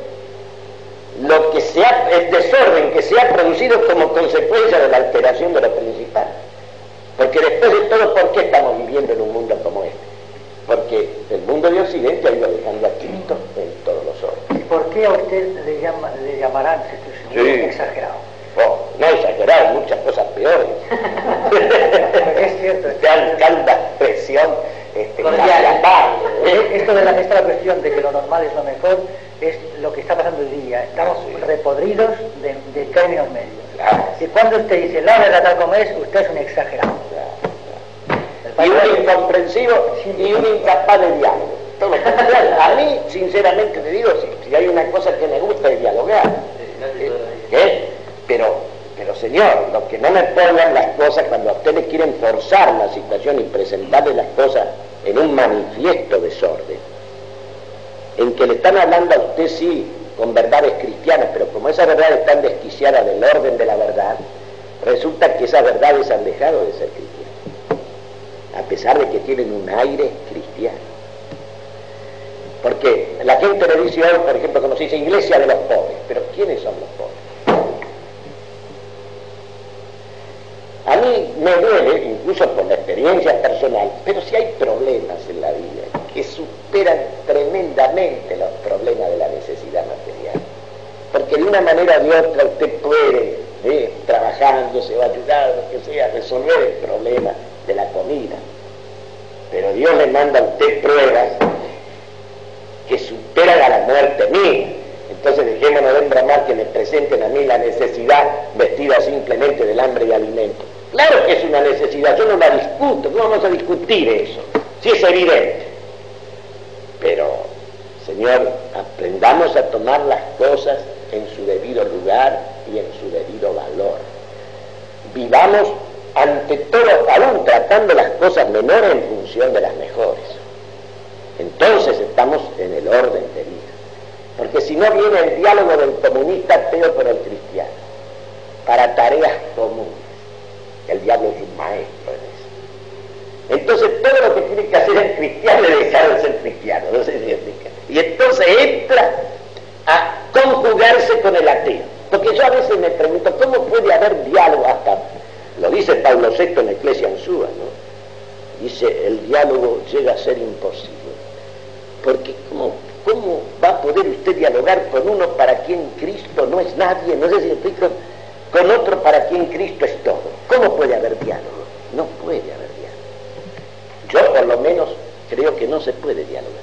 el desorden que se ha producido como consecuencia de la alteración de lo principal. Porque después de todo, ¿por qué estamos viviendo en un mundo como este? Porque el mundo de Occidente ha ido dejando a Cristo en todos los órdenes. ¿Y por qué a usted le llamarán exagerado? No exagerado, muchas cosas peores. Es cierto. Tanta expresión Esto de la cuestión de que lo normal es lo mejor es lo que está pasando hoy día. Estamos repodridos de términos medios. Y cuando usted dice la verdad tal como es, usted es un exagerado. Y un incomprensivo y un incapaz de diálogo. Todo lo contrario. A mí, sinceramente te digo, si hay una cosa que me gusta es dialogar. Pero señor, lo que no me pongan las cosas cuando a ustedes quieren forzar la situación y presentarle las cosas en un manifiesto desorden, en que le están hablando a usted sí con verdades cristianas, pero como esas verdades están desquiciadas del orden de la verdad, resulta que esas verdades han dejado de ser cristianas, a pesar de que tienen un aire cristiano. Porque la gente le dice hoy, por ejemplo, como se dice, iglesia de los pobres, pero ¿quiénes son los pobres? A mí me duele, incluso por la experiencia personal, pero si hay problemas en la vida que superan tremendamente los problemas de la necesidad material. Porque de una manera u otra usted puede, trabajando, se va a ayudar, lo que sea, a resolver el problema de la comida. Pero Dios le manda a usted pruebas que superan a la muerte misma. Entonces dejémonos de embramar que me presenten a mí la necesidad vestida simplemente del hambre y alimento. Claro que es una necesidad, yo no la discuto, no vamos a discutir eso, sí es evidente. Pero, Señor, aprendamos a tomar las cosas en su debido lugar y en su debido valor. Vivamos ante todo, aún tratando las cosas menores en función de las mejores. Entonces estamos en el orden de vida. Porque si no viene el diálogo del comunista ateo con el cristiano, para tareas comunes. El diablo es un maestro en eso. Entonces todo lo que tiene que hacer el cristiano es dejar de ser cristiano, no sé si me explica. Y entonces entra a conjugarse con el ateo. Porque yo a veces me pregunto, ¿cómo puede haber diálogo hasta? Lo dice Pablo VI en la Ecclesia Ansúa, ¿no? Dice, el diálogo llega a ser imposible. Porque ¿cómo va a poder usted dialogar con uno para quien Cristo no es nadie? No sé si me explico. Con otro para quien Cristo es todo. ¿Cómo puede haber diálogo? No puede haber diálogo. Yo por lo menos creo que no se puede dialogar.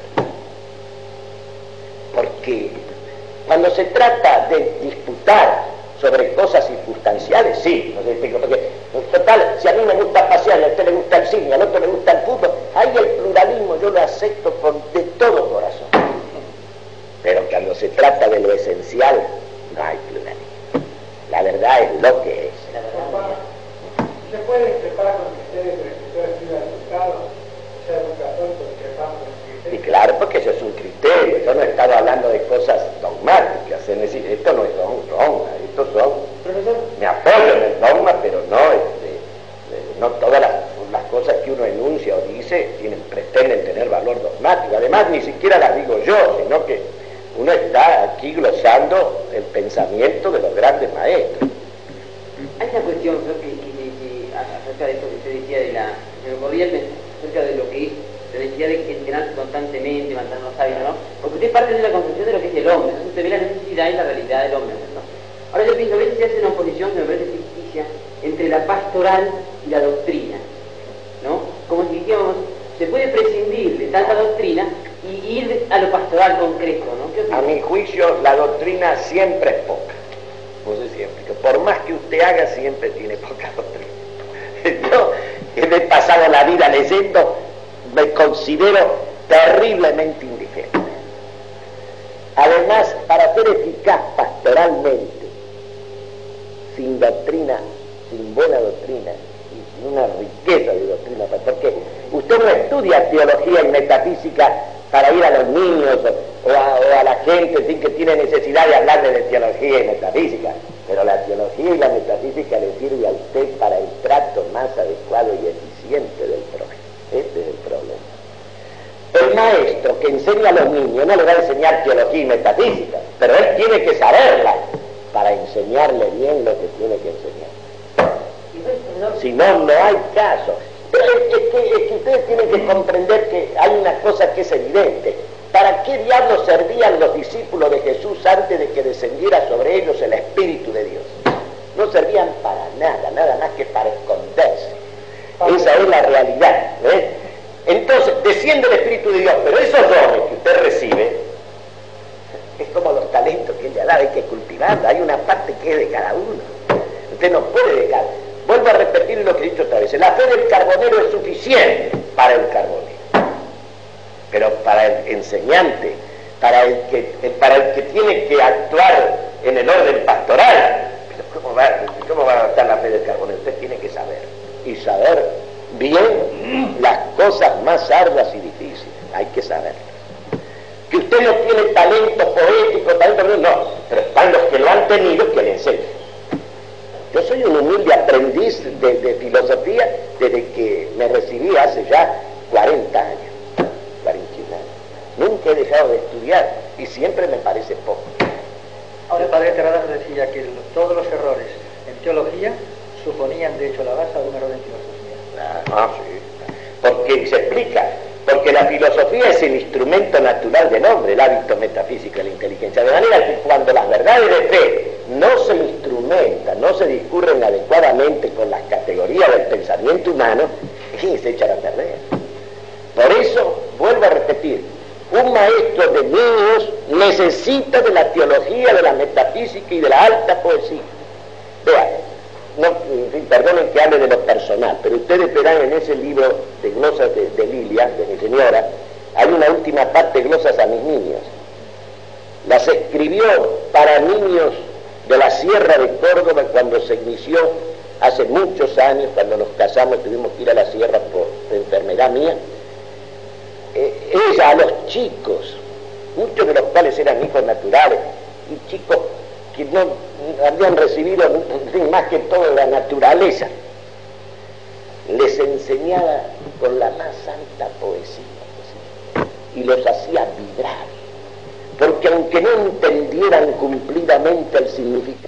Porque cuando se trata de disputar sobre cosas circunstanciales, sí, no sé, porque total, si a mí me gusta pasear, a usted le gusta el cine, al otro le gusta el fútbol, ahí el pluralismo yo lo acepto de todo corazón. Pero cuando se trata de lo esencial, no hay pluralismo. La verdad es lo que es. ¿Se puede discrepar con criterios de escritores del Estado? O sea, un católico discrepando con criterios. Y claro, porque eso es un criterio. Yo no he estado hablando de cosas dogmáticas. Es decir, esto no es dogma, estos son... Profesor, Me apoyo en el dogma, pero no todas las cosas que uno enuncia o dice pretenden tener valor dogmático. Además, ni siquiera las digo yo, sino que uno está aquí glosando el pensamiento de los grandes maestros. hay una cuestión acerca de esto que usted decía se me ocurría acerca de lo que es la necesidad de entrenarse constantemente, mantener los hábitos, ¿no? Porque usted parte de la concepción de lo que es el hombre, entonces usted ve la necesidad y la realidad del hombre, ¿no? Ahora yo pienso, a veces se hace una oposición que me parece ficticia entre la pastoral y la doctrina, ¿no? Como si dijéramos, se puede prescindir de tanta doctrina y ir a lo pastoral concreto, ¿no? ¿Qué opina? A mi juicio, la doctrina siempre es poca. No sé si explico. Por más que usted haga, siempre tiene poca doctrina. Yo, que me he pasado la vida leyendo, me considero terriblemente indiferente. Además, para ser eficaz pastoralmente, sin doctrina, sin buena doctrina, y sin una riqueza de doctrina, porque usted no estudia teología y metafísica para ir a los niños o a la gente sin que tiene necesidad de hablarle de teología y metafísica, pero la teología y la metafísica le sirve a usted para el trato más adecuado y eficiente del prójimo. Este es el problema. El maestro que enseña a los niños no le va a enseñar teología y metafísica, pero él tiene que saberla para enseñarle bien lo que tiene que enseñar. Si no, no hay caso. Pero es que ustedes tienen que comprender que hay una cosa que es evidente. ¿Para qué diablos servían los discípulos de Jesús antes de que descendiera sobre ellos el Espíritu de Dios? No servían para nada, nada más que para esconderse. Esa es la realidad. Entonces, desciende el Espíritu de Dios, pero esos dones que usted recibe, es como los talentos que Él le ha dado, hay que cultivarlos, hay una parte que es de cada uno. Usted no puede dejar. Vuelvo a repetir lo que he dicho otra vez. La fe del carbonero es suficiente para el carbonero. Pero para el enseñante, para el que tiene que actuar en el orden pastoral, ¿cómo va a estar la fe del carbonero? Usted tiene que saber. Y saber bien las cosas más arduas y difíciles. Hay que saber. Que usted no tiene talento poético, no. Pero están los que lo han tenido que le enseñan. Yo soy un humilde aprendiz de filosofía desde que me recibí hace ya 40 años, 41 años. Nunca he dejado de estudiar y siempre me parece poco. Ahora el padre Terrada decía que todos los errores en teología suponían de hecho la base de un error en filosofía. Sí. Porque se explica, porque la filosofía es el instrumento natural del hombre, el hábito metafísico de la inteligencia. De manera que cuando las verdades de fe no se instrumentan, no se discurren adecuadamente con las categorías del pensamiento humano, se echan a perder. Por eso, vuelvo a repetir, un maestro de niños no necesita de la teología, de la metafísica y de la alta poesía. Vean, no, en fin, perdonen que hable de lo personal, pero ustedes verán en ese libro de glosas de Lilia, de mi señora, hay una última parte, glosas a mis niños. Las escribió para niños de la Sierra de Córdoba cuando se inició hace muchos años, cuando nos casamos tuvimos que ir a la sierra por enfermedad mía. Ella a los chicos, muchos de los cuales eran hijos naturales, y chicos que no habían recibido, en fin, más que todo de la naturaleza, les enseñaba con la más santa poesía y los hacía vibrar, porque aunque no entendieran cumplidamente el significado,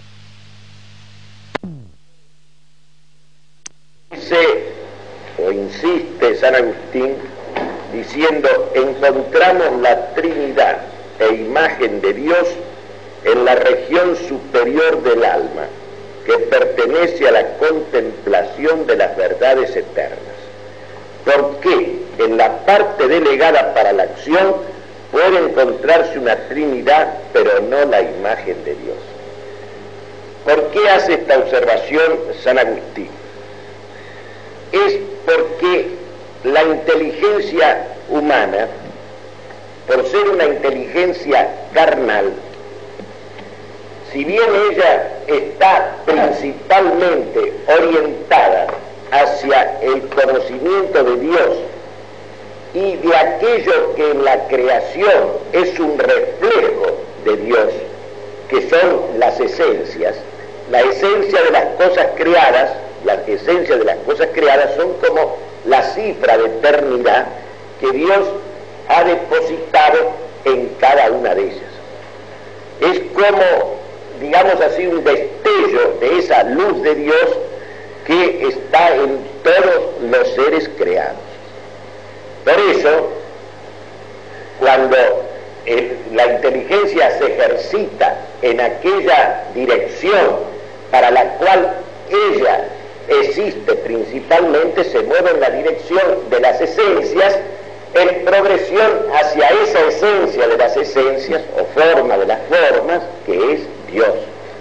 insiste San Agustín diciendo: encontramos la Trinidad e imagen de Dios en la región superior del alma, que pertenece a la contemplación de las verdades eternas. Porque en la parte delegada para la acción puede encontrarse una Trinidad, pero no la imagen de Dios. ¿Por qué hace esta observación San Agustín? Es porque la inteligencia humana, por ser una inteligencia carnal, si bien ella está principalmente orientada hacia el conocimiento de Dios y de aquello que en la creación es un reflejo de Dios, que son las esencias, la esencia de las cosas creadas, las esencias de las cosas creadas son como la cifra de eternidad que Dios ha depositado en cada una de ellas. Es como, digamos así, un destello de esa luz de Dios que está en todos los seres creados. Por eso, cuando la inteligencia se ejercita en aquella dirección para la cual ella existe principalmente, se mueve en la dirección de las esencias, en progresión hacia esa esencia de las esencias, o forma de las formas, que es Dios.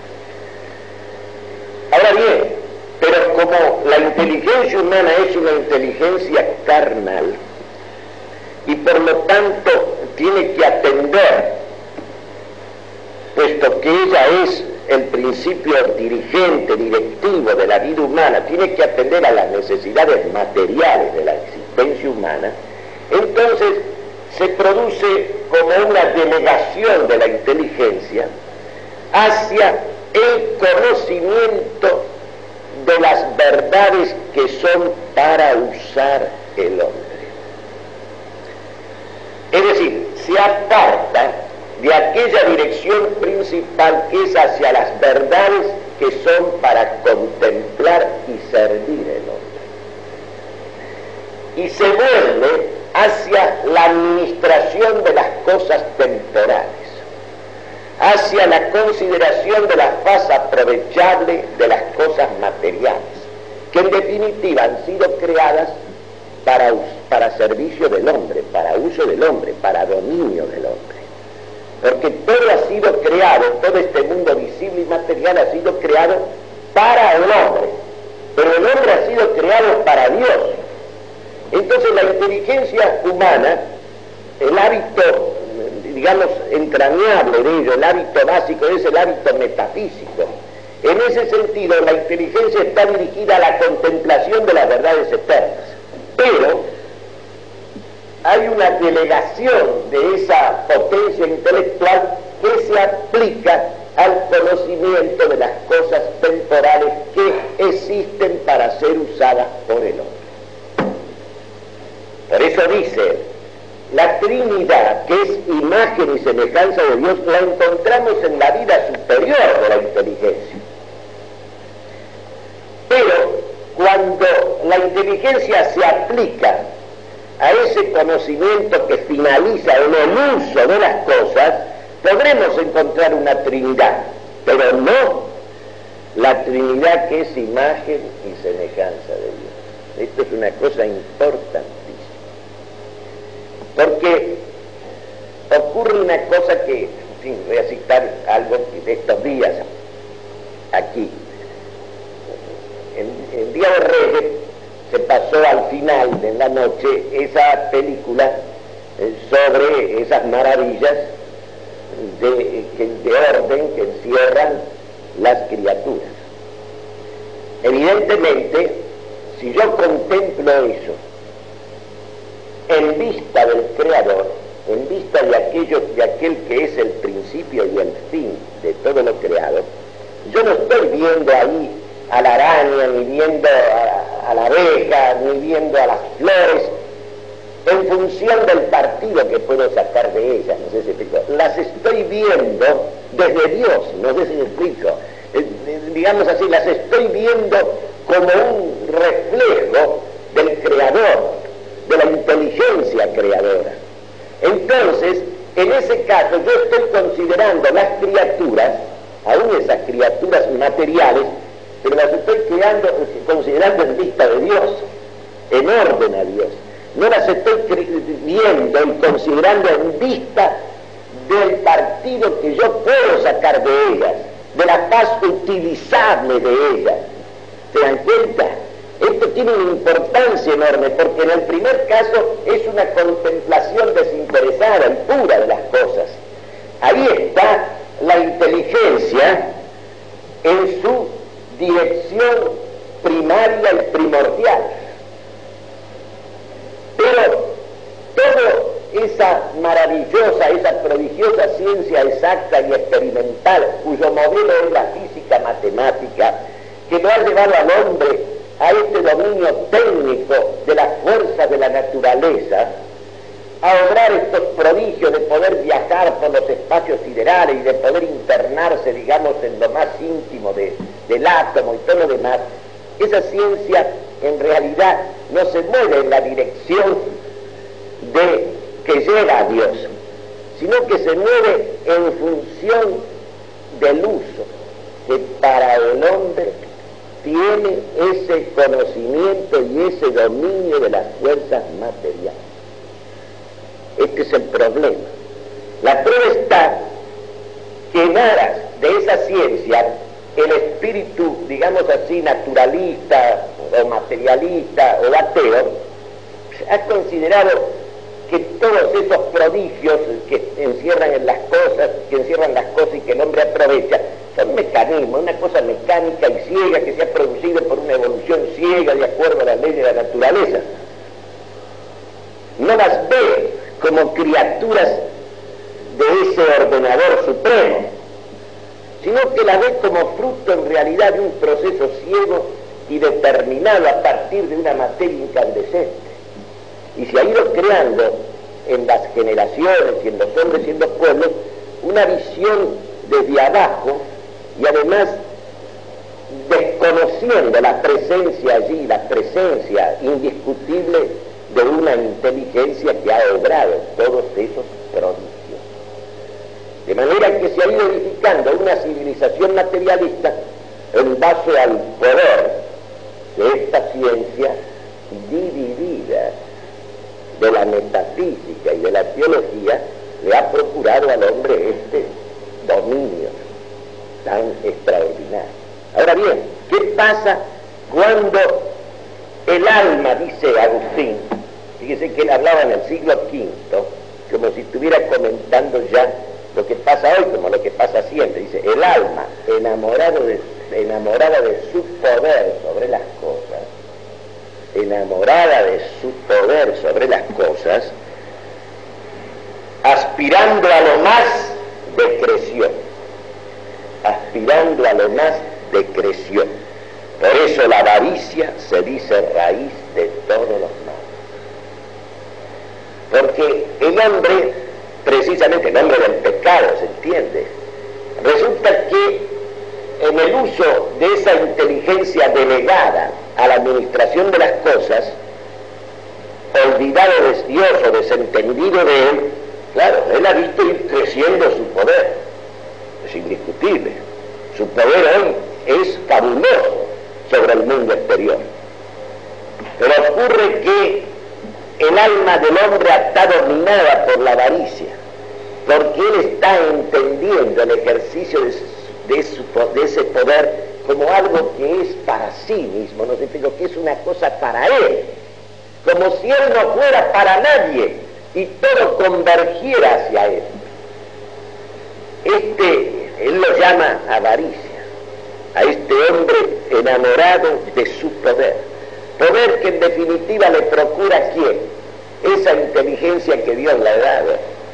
Ahora bien, pero como la inteligencia humana es una inteligencia carnal, y por lo tanto tiene que atender, puesto que ella es el principio dirigente, directivo de la vida humana, tiene que atender a las necesidades materiales de la existencia humana, entonces se produce como una delegación de la inteligencia hacia el conocimiento de las verdades que son para usar el hombre. Es decir, se aparta de aquella dirección principal que es hacia las verdades que son para contemplar y servir el hombre. Y se vuelve hacia la administración de las cosas temporales, hacia la consideración de la faz aprovechable de las cosas materiales, que en definitiva han sido creadas para servicio del hombre, para uso del hombre, para dominio del hombre. Porque todo ha sido creado, todo este mundo visible y material ha sido creado para el hombre, pero el hombre ha sido creado para Dios. Entonces la inteligencia humana, el hábito, digamos, entrañable de ello, el hábito básico es el hábito metafísico. En ese sentido, la inteligencia está dirigida a la contemplación de las verdades eternas, pero hay una delegación de esa potencia intelectual que se aplica al conocimiento de las cosas temporales que existen para ser usadas por el hombre. Por eso dice, la Trinidad, que es imagen y semejanza de Dios, la encontramos en la vida superior de la inteligencia. Pero cuando la inteligencia se aplica a ese conocimiento que finaliza en el uso de las cosas, podremos encontrar una Trinidad, pero no la Trinidad que es imagen y semejanza de Dios. Esto es una cosa importantísima, porque ocurre una cosa que voy a citar algo de estos días aquí. El Día de Reyes se pasó al final de la noche esa película sobre esas maravillas de orden que encierran las criaturas. Evidentemente, si yo contemplo eso en vista del Creador, en vista de aquel que es el principio y el fin de todo lo creado, yo no estoy viendo ahí a la araña, ni viendo a la abeja, ni viendo a las flores, en función del partido que puedo sacar de ellas, no sé si explico. Las estoy viendo desde Dios, no sé si me explico. Digamos así, las estoy viendo como un reflejo del Creador, de la inteligencia creadora. Entonces, en ese caso, yo estoy considerando las criaturas, aún esas criaturas materiales, pero las estoy considerando en vista de Dios, en orden a Dios. No las estoy viendo y considerando en vista del partido que yo puedo sacar de ellas, de la paz utilizable de ellas. ¿Se dan cuenta? Esto tiene una importancia enorme, porque en el primer caso es una contemplación desinteresada y pura de las cosas. Ahí está la inteligencia en su dirección primaria y primordial. Pero toda esa maravillosa, esa prodigiosa ciencia exacta y experimental, cuyo modelo es la física matemática, que lo ha llevado al hombre a este dominio técnico de las fuerzas de la naturaleza, a obrar estos prodigios de poder viajar por los espacios siderales y de poder internarse, digamos, en lo más íntimo del átomo y todo lo demás. Esa ciencia en realidad no se mueve en la dirección de que llega a Dios, sino que se mueve en función del uso que para el hombre tiene ese conocimiento y ese dominio de las fuerzas materiales. Este es el problema. La prueba está que en aras de esa ciencia, el espíritu, digamos así, naturalista o materialista o ateo, ha considerado que todos esos prodigios que encierran las cosas y que el hombre aprovecha, son mecanismos, una cosa mecánica y ciega que se ha producido por una evolución ciega de acuerdo a la ley de la naturaleza. No las ve como criaturas de ese ordenador supremo, sino que la ve como fruto en realidad de un proceso ciego y determinado a partir de una materia incandescente. Y se ha ido creando en las generaciones y en los hombres y en los pueblos una visión desde abajo, y además desconociendo la presencia allí, la presencia indiscutible de una inteligencia que ha obrado todos esos prodigios. De manera que se ha ido edificando una civilización materialista en base al poder de esta ciencia dividida de la metafísica y de la teología, le ha procurado al hombre este dominio tan extraordinario. Ahora bien, ¿qué pasa cuando el alma, dice Agustín, fíjese que él hablaba en el siglo V, como si estuviera comentando ya lo que pasa hoy, como lo que pasa siempre, dice, el alma, enamorada de su poder sobre las cosas, enamorada de su poder sobre las cosas, aspirando a lo más, decreció. Aspirando a lo más, decreció. Por eso la avaricia se dice raíz de todos los males. Porque el hombre, precisamente el hombre del pecado, ¿se entiende? Resulta que en el uso de esa inteligencia delegada a la administración de las cosas, olvidado de Dios o desentendido de Él, claro, Él ha visto ir creciendo su poder, es indiscutible. Su poder hoy es fabuloso sobre el mundo exterior. Pero ocurre que el alma del hombre está dominada por la avaricia, porque él está entendiendo el ejercicio de ese poder como algo que es para sí mismo, no significa que es una cosa para él, como si él no fuera para nadie y todo convergiera hacia él. Él lo llama avaricia, a este hombre enamorado de su poder que en definitiva le procura ¿a quién? Esa inteligencia que Dios le ha dado.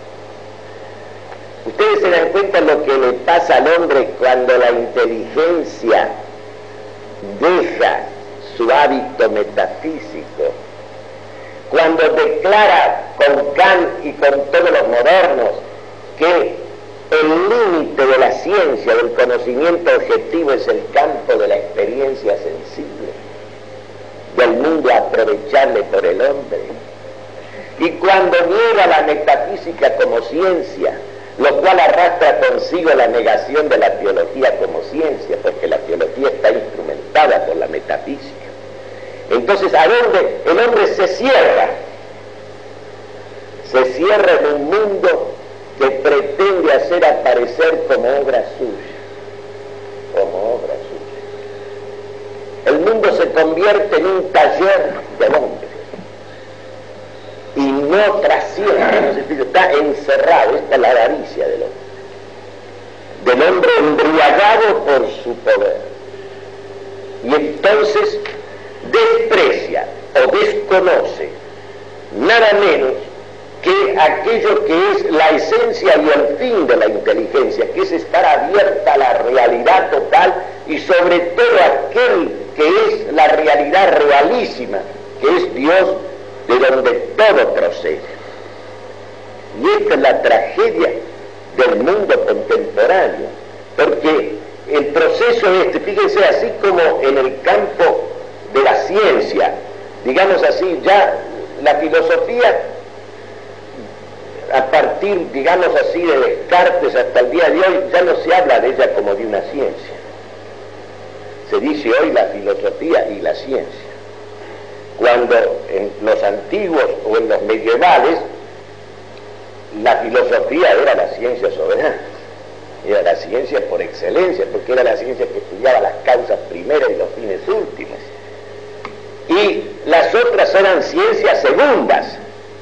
Ustedes se dan cuenta lo que le pasa al hombre cuando la inteligencia deja su hábito metafísico, cuando declara con Kant y con todos los modernos que el límite de la ciencia, del conocimiento objetivo, es el campo de la experiencia sensible, del mundo aprovechable por el hombre. Y cuando niega la metafísica como ciencia, lo cual arrastra consigo la negación de la teología como ciencia, porque la teología está instrumentada por la metafísica. Entonces, ¿a dónde el hombre se cierra? Se cierra en un mundo que pretende hacer aparecer como obra suya, como obra suya. El mundo se convierte en un taller del hombre y no trasciende, está encerrado. Esta es la avaricia del hombre embriagado por su poder, y entonces desprecia o desconoce nada menos que aquello que es la esencia y el fin de la inteligencia, que es estar abierta a la realidad total y sobre todo aquel que es la realidad realísima, que es Dios, de donde todo procede. Y esta es la tragedia del mundo contemporáneo, porque el proceso fíjense, así como en el campo de la ciencia, digamos así, ya la filosofía, a partir, digamos así, de Descartes hasta el día de hoy, ya no se habla de ella como de una ciencia. Se dice hoy la filosofía y la ciencia, cuando en los antiguos o en los medievales la filosofía era la ciencia soberana, era la ciencia por excelencia, porque era la ciencia que estudiaba las causas primeras y los fines últimos, y las otras eran ciencias segundas.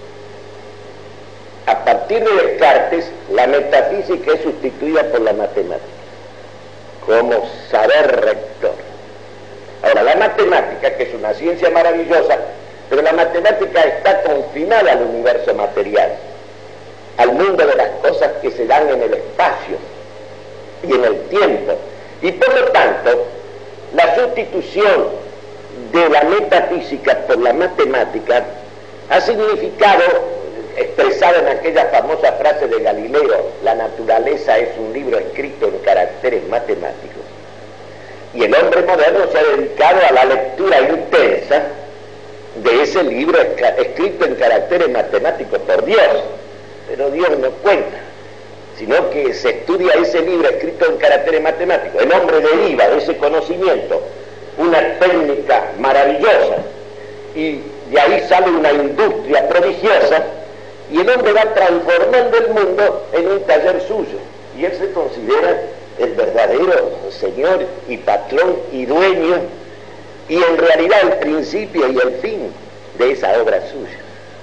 A partir de Descartes, la metafísica es sustituida por la matemática como saber rector. Ahora, la matemática, que es una ciencia maravillosa, pero la matemática está confinada al universo material, al mundo de las cosas que se dan en el espacio y en el tiempo, y por lo tanto la sustitución de la metafísica por la matemática ha significado, expresada en aquella famosa frase de Galileo: la naturaleza es un libro escrito en caracteres matemáticos. Y el hombre moderno se ha dedicado a la lectura intensa de ese libro escrito en caracteres matemáticos por Dios. Pero Dios no cuenta, sino que se estudia ese libro escrito en caracteres matemáticos. El hombre deriva de ese conocimiento una técnica maravillosa, y de ahí sale una industria prodigiosa, y el hombre va transformando el mundo en un taller suyo, y él se considera el verdadero señor y patrón y dueño, y en realidad el principio y el fin de esa obra suya.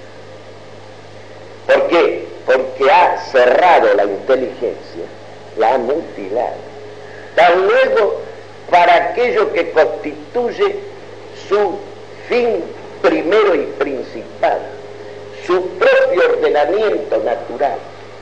¿Por qué? Porque ha cerrado la inteligencia, la ha mutilado. Tan luego, para aquello que constituye su fin primero y principal, su propio ordenamiento natural,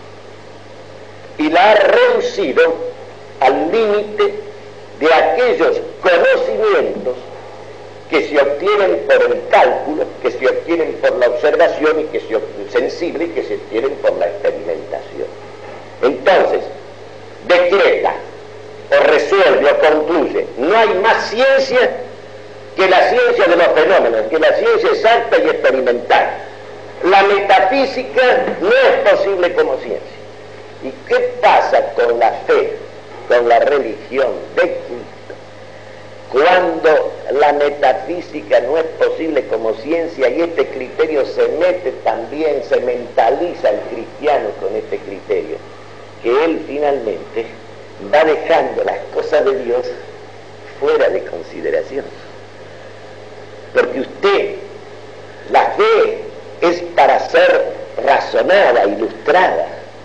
y la ha reducido al límite de aquellos conocimientos que se obtienen por el cálculo, que se obtienen por la observación y que se sensible y que se obtienen por la experimentación. Entonces, decreta o resuelve o concluye: no hay más ciencia que la ciencia de los fenómenos, que la ciencia exacta y experimental. La metafísica no es posible como ciencia. ¿Y qué pasa con la fe, con la religión de Cristo, cuando la la metafísica no es posible como ciencia, y este criterio se mete también, se mentaliza el cristiano con este criterio, que él finalmente va dejando las cosas de Dios fuera de consideración. Porque usted, la fe es para ser razonada, ilustrada.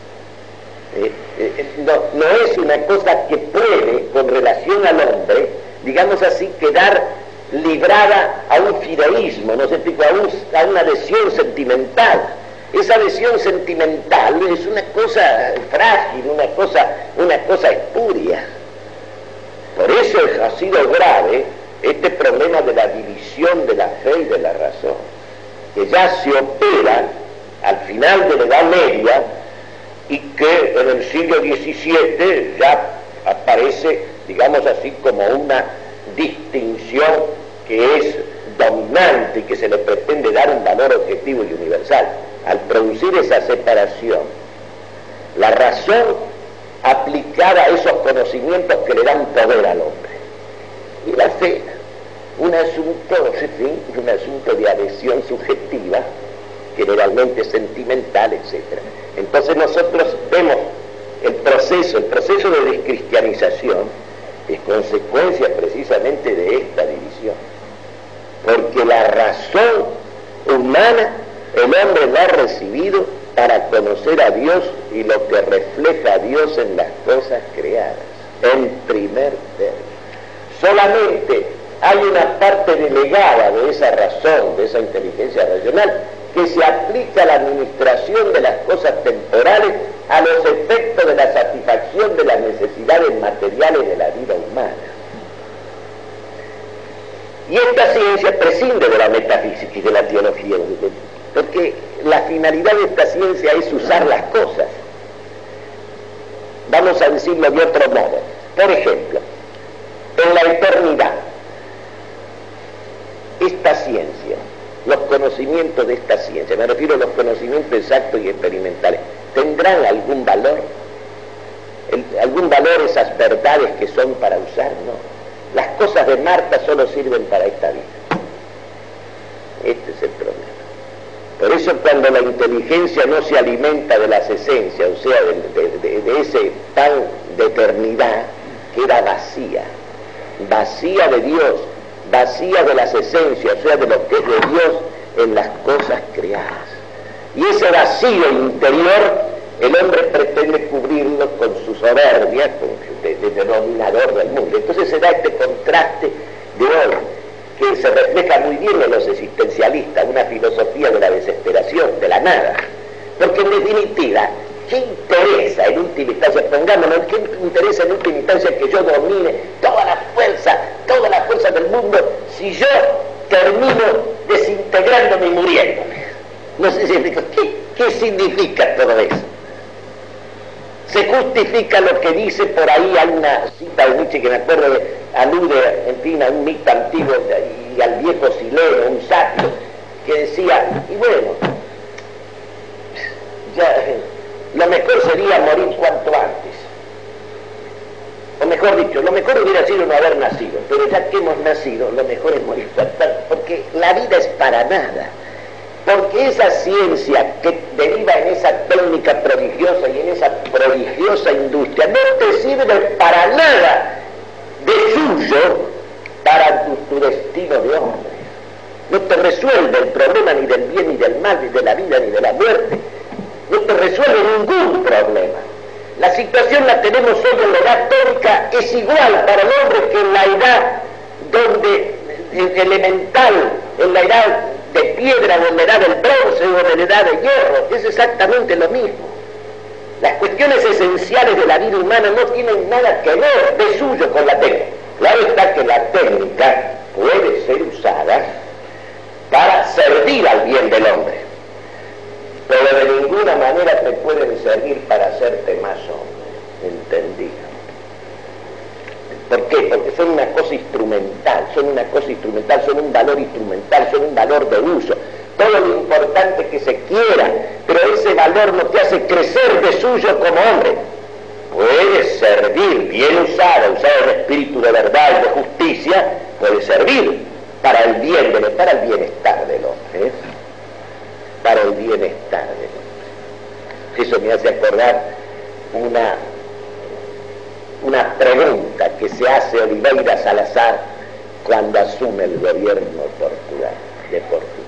No es una cosa que puede, con relación al hombre, digamos así, quedar librada a un fideísmo, no sé, a una adhesión sentimental. Esa adhesión sentimental es una cosa frágil, una cosa espuria. Por eso ha sido grave este problema de la división de la fe y de la razón, que ya se opera al final de la Edad Media, y que en el siglo XVII ya aparece, digamos así, como una distinción que es dominante y que se le pretende dar un valor objetivo y universal. Al producir esa separación, la razón aplicada a esos conocimientos que le dan poder al hombre, y la fe, un asunto de adhesión subjetiva, generalmente sentimental, etc. Entonces nosotros vemos el proceso de descristianización es consecuencia precisamente de esta división, porque la razón humana el hombre la ha recibido para conocer a Dios y lo que refleja a Dios en las cosas creadas, en primer término. Solamente hay una parte delegada de esa razón, de esa inteligencia racional, que se aplica a la administración de las cosas temporales a los efectos de la satisfacción de las necesidades materiales de la vida humana. Y esta ciencia prescinde de la metafísica y de la teología, porque la finalidad de esta ciencia es usar las cosas. Vamos a decirlo de otro modo. Por ejemplo, en la eternidad, esta ciencia, los conocimientos de esta ciencia, me refiero a los conocimientos exactos y experimentales, ¿tendrán algún valor? ¿Algún valor esas verdades que son para usar? No. Las cosas de Marta solo sirven para esta vida. Este es el problema. Por eso cuando la inteligencia no se alimenta de las esencias, o sea, de ese pan de eternidad, queda vacía de Dios, vacía de las esencias, o sea, de lo que es de Dios en las cosas creadas. Y ese vacío interior, el hombre pretende cubrirlo con su soberbia, de dominador del mundo. Entonces se da este contraste de hoy, que se refleja muy bien en los existencialistas, una filosofía de la desesperación, de la nada. Porque en definitiva, ¿qué interesa en última instancia? Pongámonos, ¿qué interesa en última instancia que yo domine toda la fuerza del mundo si yo termino desintegrándome y muriéndome? No sé si explico. ¿Qué significa todo eso? Se justifica lo que dice por ahí, hay una cita de Nietzsche que me acuerdo, alude, en fin, a un mito antiguo y al viejo Sileno, un sabio, que decía, y bueno, ya, lo mejor sería morir cuanto antes. O mejor dicho, lo mejor hubiera sido no haber nacido, pero ya que hemos nacido, lo mejor es morir cuanto antes, porque la vida es para nada. Porque esa ciencia que deriva en esa técnica prodigiosa y en esa prodigiosa industria no te sirve para nada de suyo para tu destino de hombre. No te resuelve el problema ni del bien ni del mal, ni de la vida ni de la muerte. No te resuelve ningún problema. La situación la tenemos hoy en la edad tórica, es igual para el hombre que en la edad donde elemental, en la edad de piedra o en la edad del bronce o en la edad de hierro, es exactamente lo mismo. Las cuestiones esenciales de la vida humana no tienen nada que ver de suyo con la técnica. Claro está que la técnica puede ser usada para servir al bien del hombre, pero de ninguna manera te pueden servir para hacerte más hombre, ¿entendido? ¿Por qué? Porque son una cosa instrumental, son un valor instrumental, son un valor de uso. Todo lo importante que se quiera, pero ese valor no te hace crecer de suyo como hombre. Puede servir, bien usado en espíritu de verdad y de justicia, puede servir, tarde. Eso me hace acordar una pregunta que se hace Oliveira Salazar cuando asume el gobierno de Portugal.